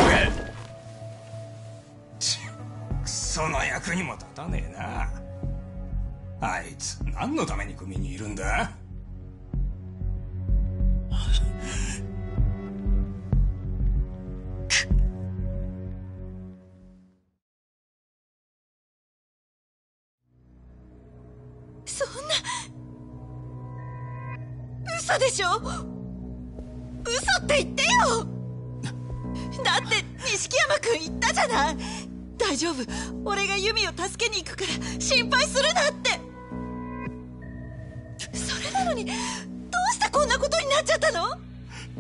ちクソの役にも立たねえな。あいつ何のために組にいるんだ？ そんな嘘でしょ？嘘って言ってよ。だって錦山君言ったじゃない。大丈夫、俺がユミを助けに行くから心配するなって。それなのにどうしてこんなことになっちゃったの？ね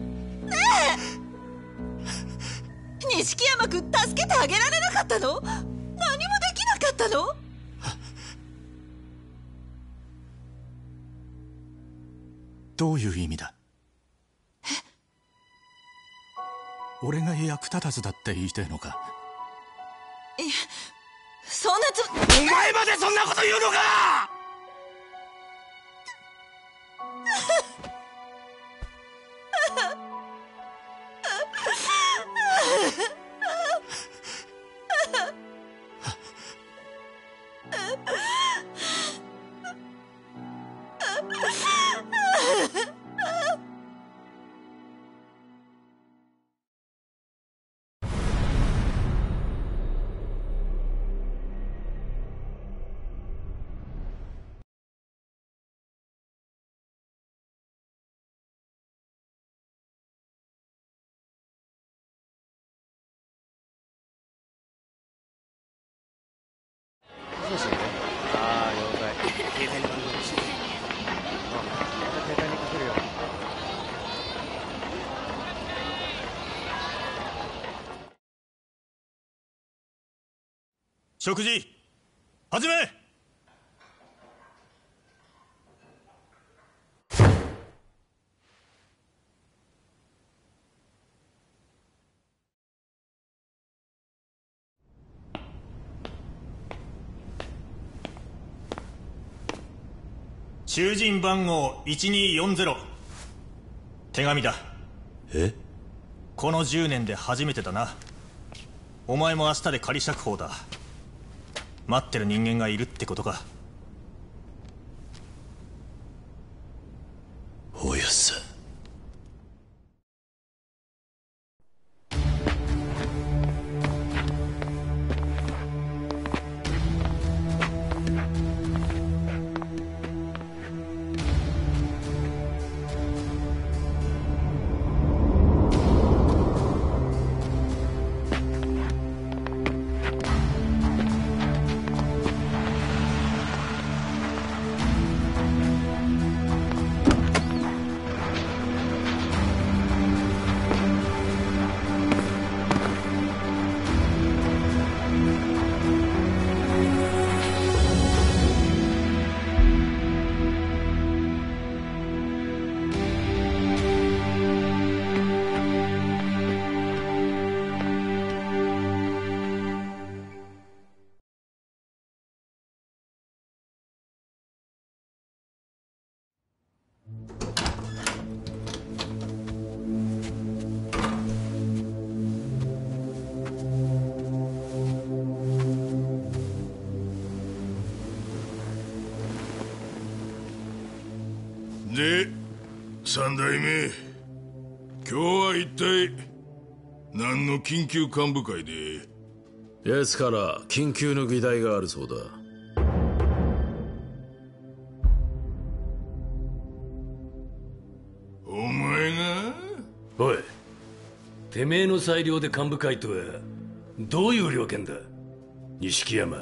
え、錦山君助けてあげられなかったの？何もできなかったの？ どういう意味だ？俺が役立たずだって言いたいのか？ いや、そんなつお前までそんなこと言うのか！ そうですよね。ああ、了解。携帯に番号して。あ、また携帯にかけるよ。 食事始め。囚人番号いちにーよんゼロ。手紙だ。 え？ このじゅうねんで初めてだな。お前も明日で仮釈放だ。待ってる人間がいるってことか。 おやっさ。 で三代目、今日は一体何の緊急幹部会で？ 奴から緊急の議題があるそうだ。 お前が？ おい、てめえの裁量で幹部会とはどういう了見だ、錦山。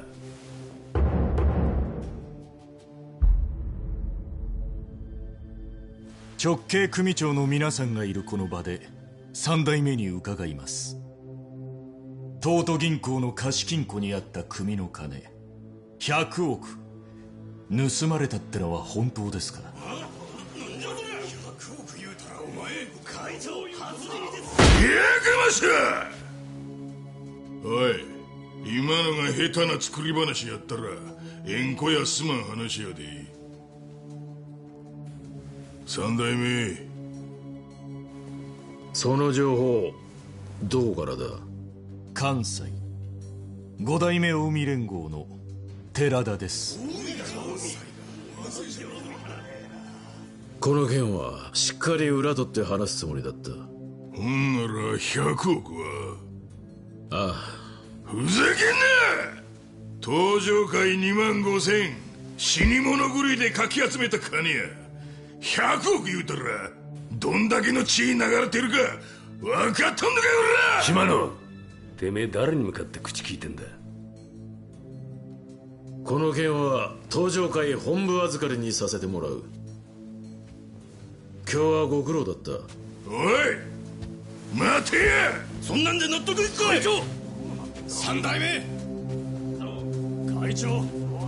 直系組長の皆さんがいるこの場で三代目に伺います。東都銀行の貸金庫にあった組の金ひゃくおく盗まれたってのは本当ですか？ おい、今のが下手な作り話やったら縁故やすまん話やで。三代目、 その情報どこからだ？ 関西五代目近江連合の寺田です。 この件はしっかり裏取って話すつもりだった。 ほんならひゃくおくは？ ああ。 ふざけんな！登場会にまんごせん、死に物狂いでかき集めた金や。ひゃくおく言うたらどんだけの血流れてるか分かっとんのかよ、おら！ 島野、てめえ誰に向かって口聞いてんだ？ この件は登場会本部預かりにさせてもらう。今日はご苦労だった。 おい待てや！そんなんで納得いくか！会長、三代目会長、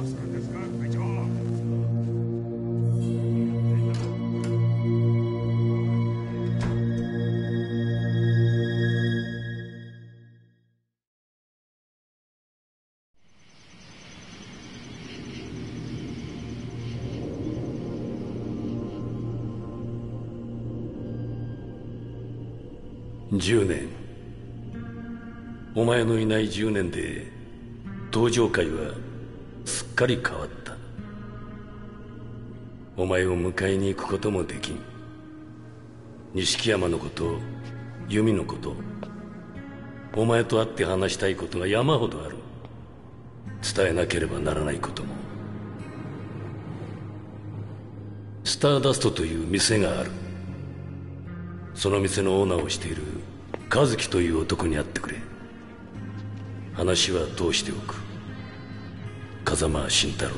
じゅうねん、お前のいないじゅうねんで登場会はすっかり変わった。お前を迎えに行くこともできん。錦山のこと、由美のこと、お前と会って話したいことが山ほどある。伝えなければならないことも。スターダストという店がある。その店のオーナーをしている和樹という男に会ってくれ。話は通しておく。風間慎太郎。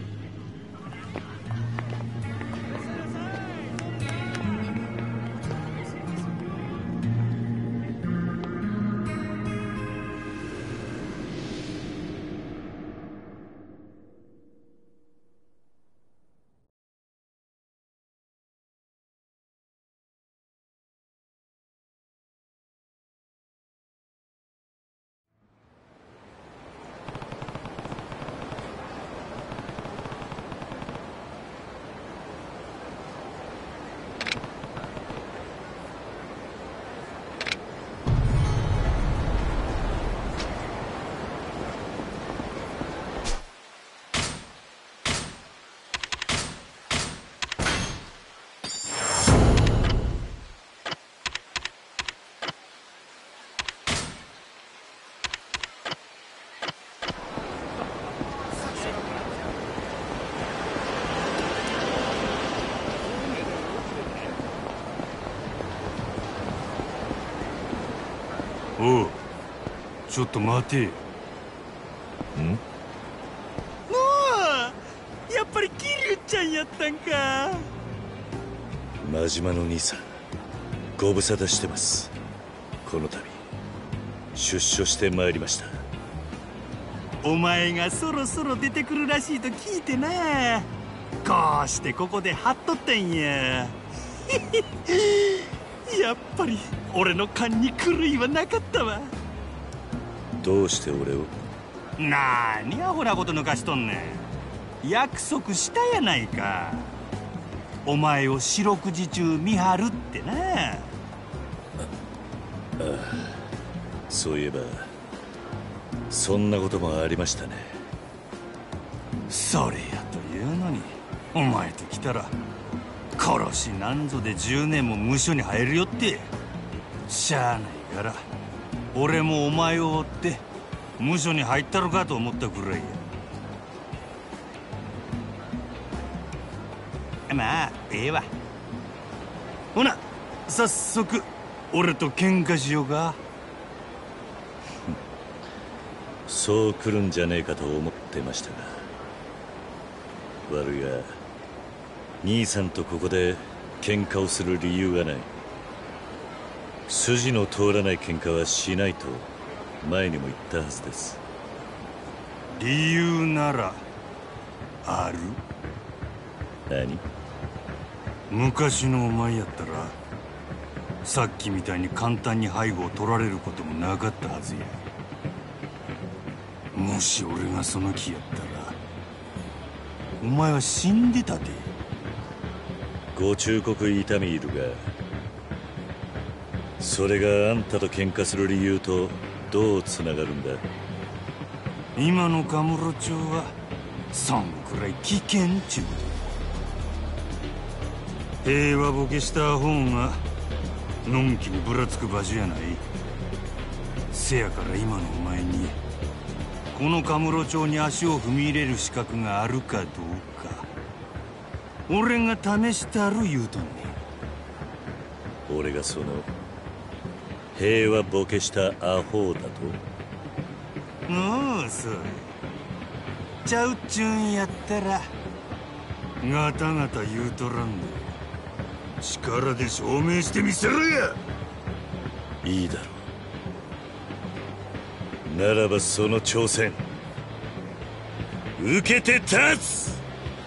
おう、ちょっと待て。ん？もうやっぱり桐生ちゃんやったんか。 真島の兄さん、ご無沙汰してます。この度出所してまいりました。 お前がそろそろ出てくるらしいと聞いてな、こうしてここで張っとったんや。やっぱり俺の勘に狂いはなかったわ。 どうして俺を？ なーにアホなこと抜かしとんねん。約束したやないか。お前を四六時中見張るってな。ああ、そういえばそんなこともありましたね。 それやというのにお前と来たら殺しなんぞでじゅうねんも無所に入るよってしゃあないから俺もお前を追って無所に入ったのかと思ったくらいや。まあええわ。ほな早速俺と喧嘩しようか。 そう来るんじゃねえかと思ってましたが、悪いが兄さんとここで喧嘩をする理由がない。筋の通らない喧嘩はしないと前にも言ったはずです。 理由ならある？ 何？ 昔のお前やったらさっきみたいに簡単に背後を取られることもなかったはずや。もし俺がその気やったらお前は死んでたで。 ご忠告痛みいるが、それがあんたと喧嘩する理由とどうつながるんだ？ 今のカムロ町はそんくらい危険っちゅうこと。平和ボケした方がのんきにぶらつく場所やない。せやから今のお前にこのカムロ町に足を踏み入れる資格があるかどうか俺が試したる言うとんねん。俺がその平和ボケしたアホだと？ おう、そうちゃうっちゅうんやったらガタガタ言うとらんで力で証明してみせろや。 いいだろう。ならばその挑戦受けて立つ。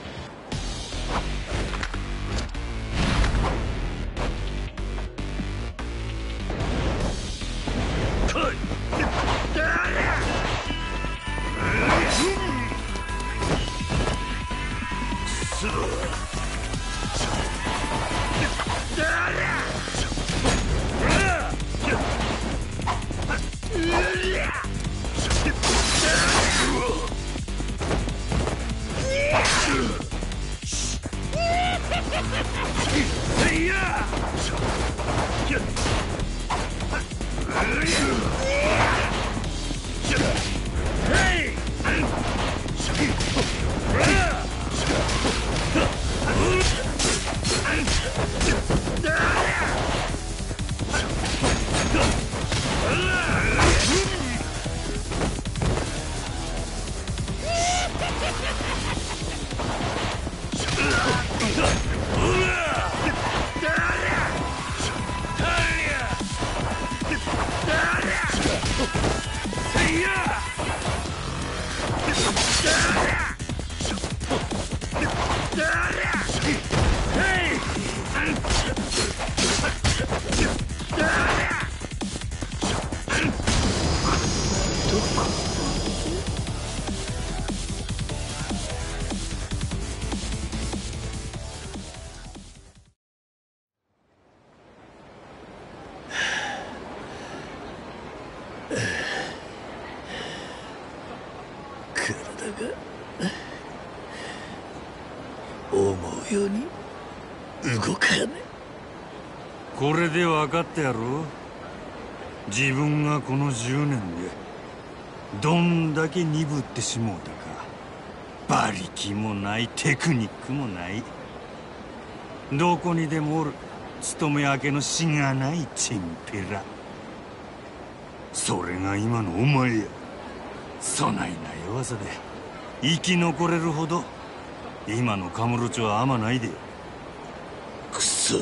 ように動かね。 これで分かったやろ。自分がこのじゅうねんでどんだけ鈍ってしもうたか。馬力もないテクニックもない、どこにでもおる勤め明けのしがないチンピラ。それが今のお前や。そないな弱さで生き残れるほど今のカムロ町は甘ないで。 くそ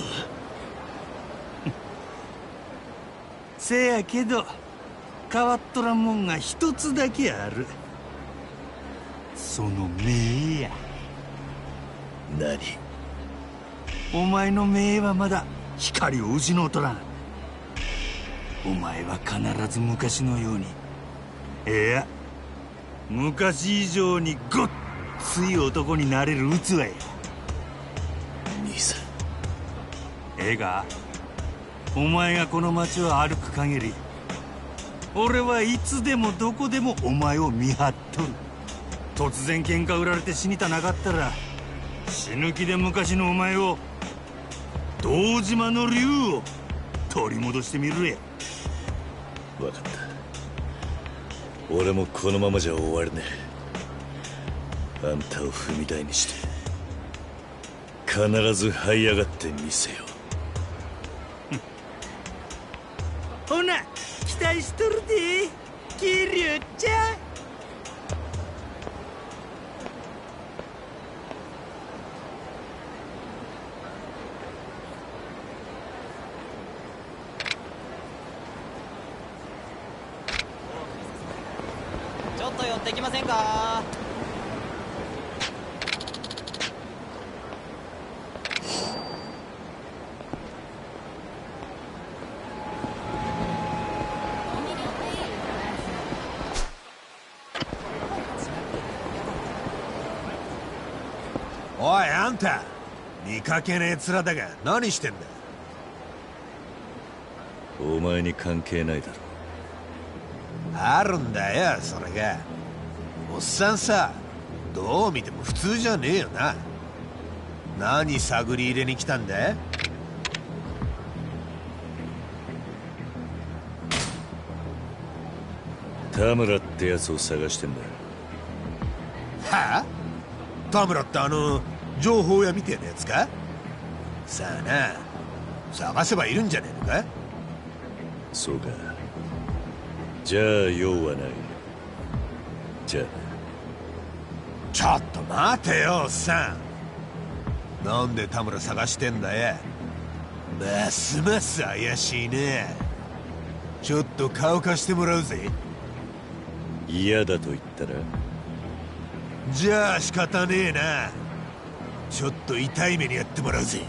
せやけど変わっとらんもんが一つだけある。その目や。 何？ お前の目はまだ光を失うとらん。お前は必ず昔のように、いや昔以上にごっつい男になれる器や。 兄さん、 ええか、お前がこの街を歩く限り俺はいつでもどこでもお前を見張っとる。突然喧嘩売られて死にたなかったら死ぬ気で昔のお前を堂島の竜を取り戻してみるや。 分かった。俺もこのままじゃ終われねえ。あんたを踏み台にして必ず這い上がってみせようほな期待しとるで桐生ちゃん。 ちょっと寄ってきませんか？ おいあんた、見かけねえ面だが何してんだ。 お前に関係ないだろ。 あるんだよそれが。おっさんさ、どう見ても普通じゃねえよな。何探り入れに来たんだ。 田村ってやつを探してんだ。 はあ？田村ってあの情報屋みてえなやつか。さあな、探せばいるんじゃねえのか。 そうか。じゃあ用はない。じゃあちょっと待てよおっさん。なんで田村探してんだよ。ますます怪しいね。ちょっと顔貸してもらうぜ。 嫌だと言ったら。 じゃあ仕方ねえな。ちょっと痛い目にやってもらうぜ。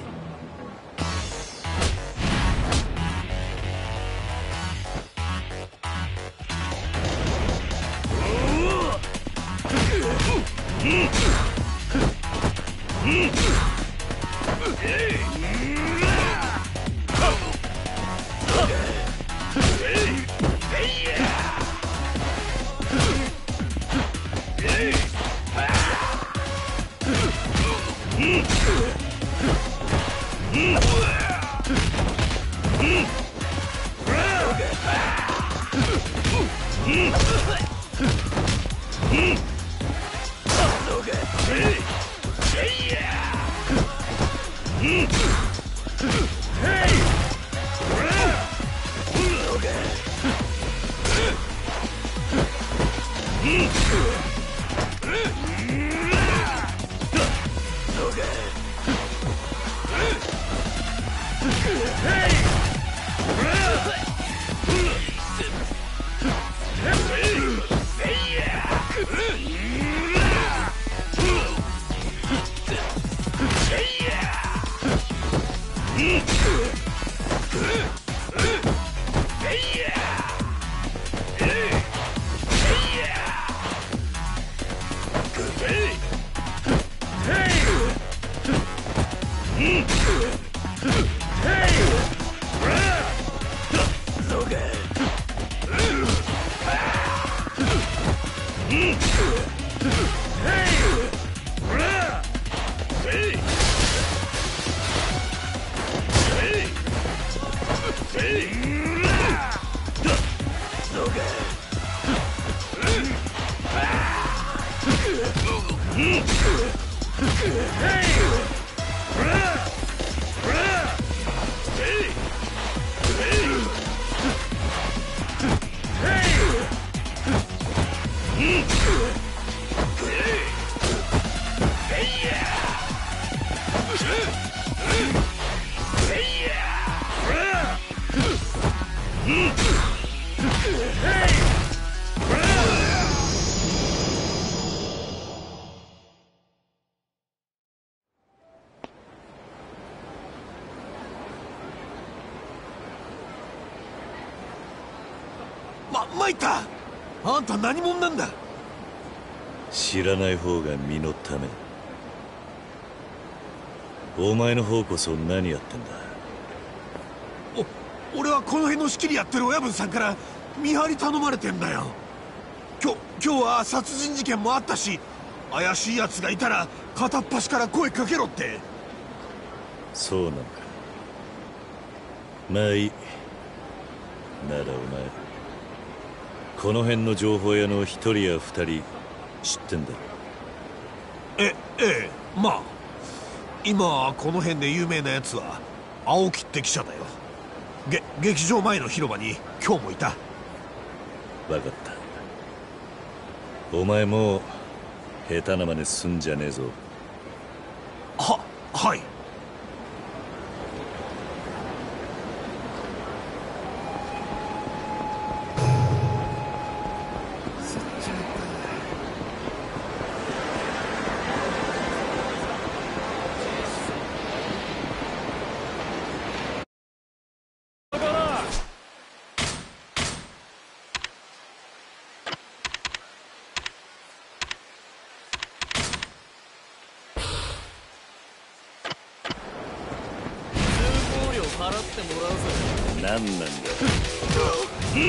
ま、参った。あんた何者なんだ。 知らない方が身のためだ。お前の方こそ何やってんだ。 お、俺はこの辺の仕切りやってる親分さんから見張り頼まれてんだよ。今日今日は殺人事件もあったし、怪しい奴がいたら片っ端から声かけろって。 そうなのか。 まあいい。ならお前この辺の情報屋の一人や二人知ってんだろ。 えええ、まあ今この辺で有名なやつは青木って記者だよ。げ劇場前の広場に今日もいた。 分かった。お前もう下手な真似すんじゃねえぞ。 ははい。 払ってもらうぞ。 何なんだ。 うん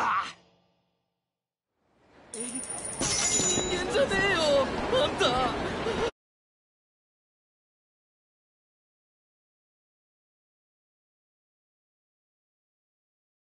人間じゃねえよあんた。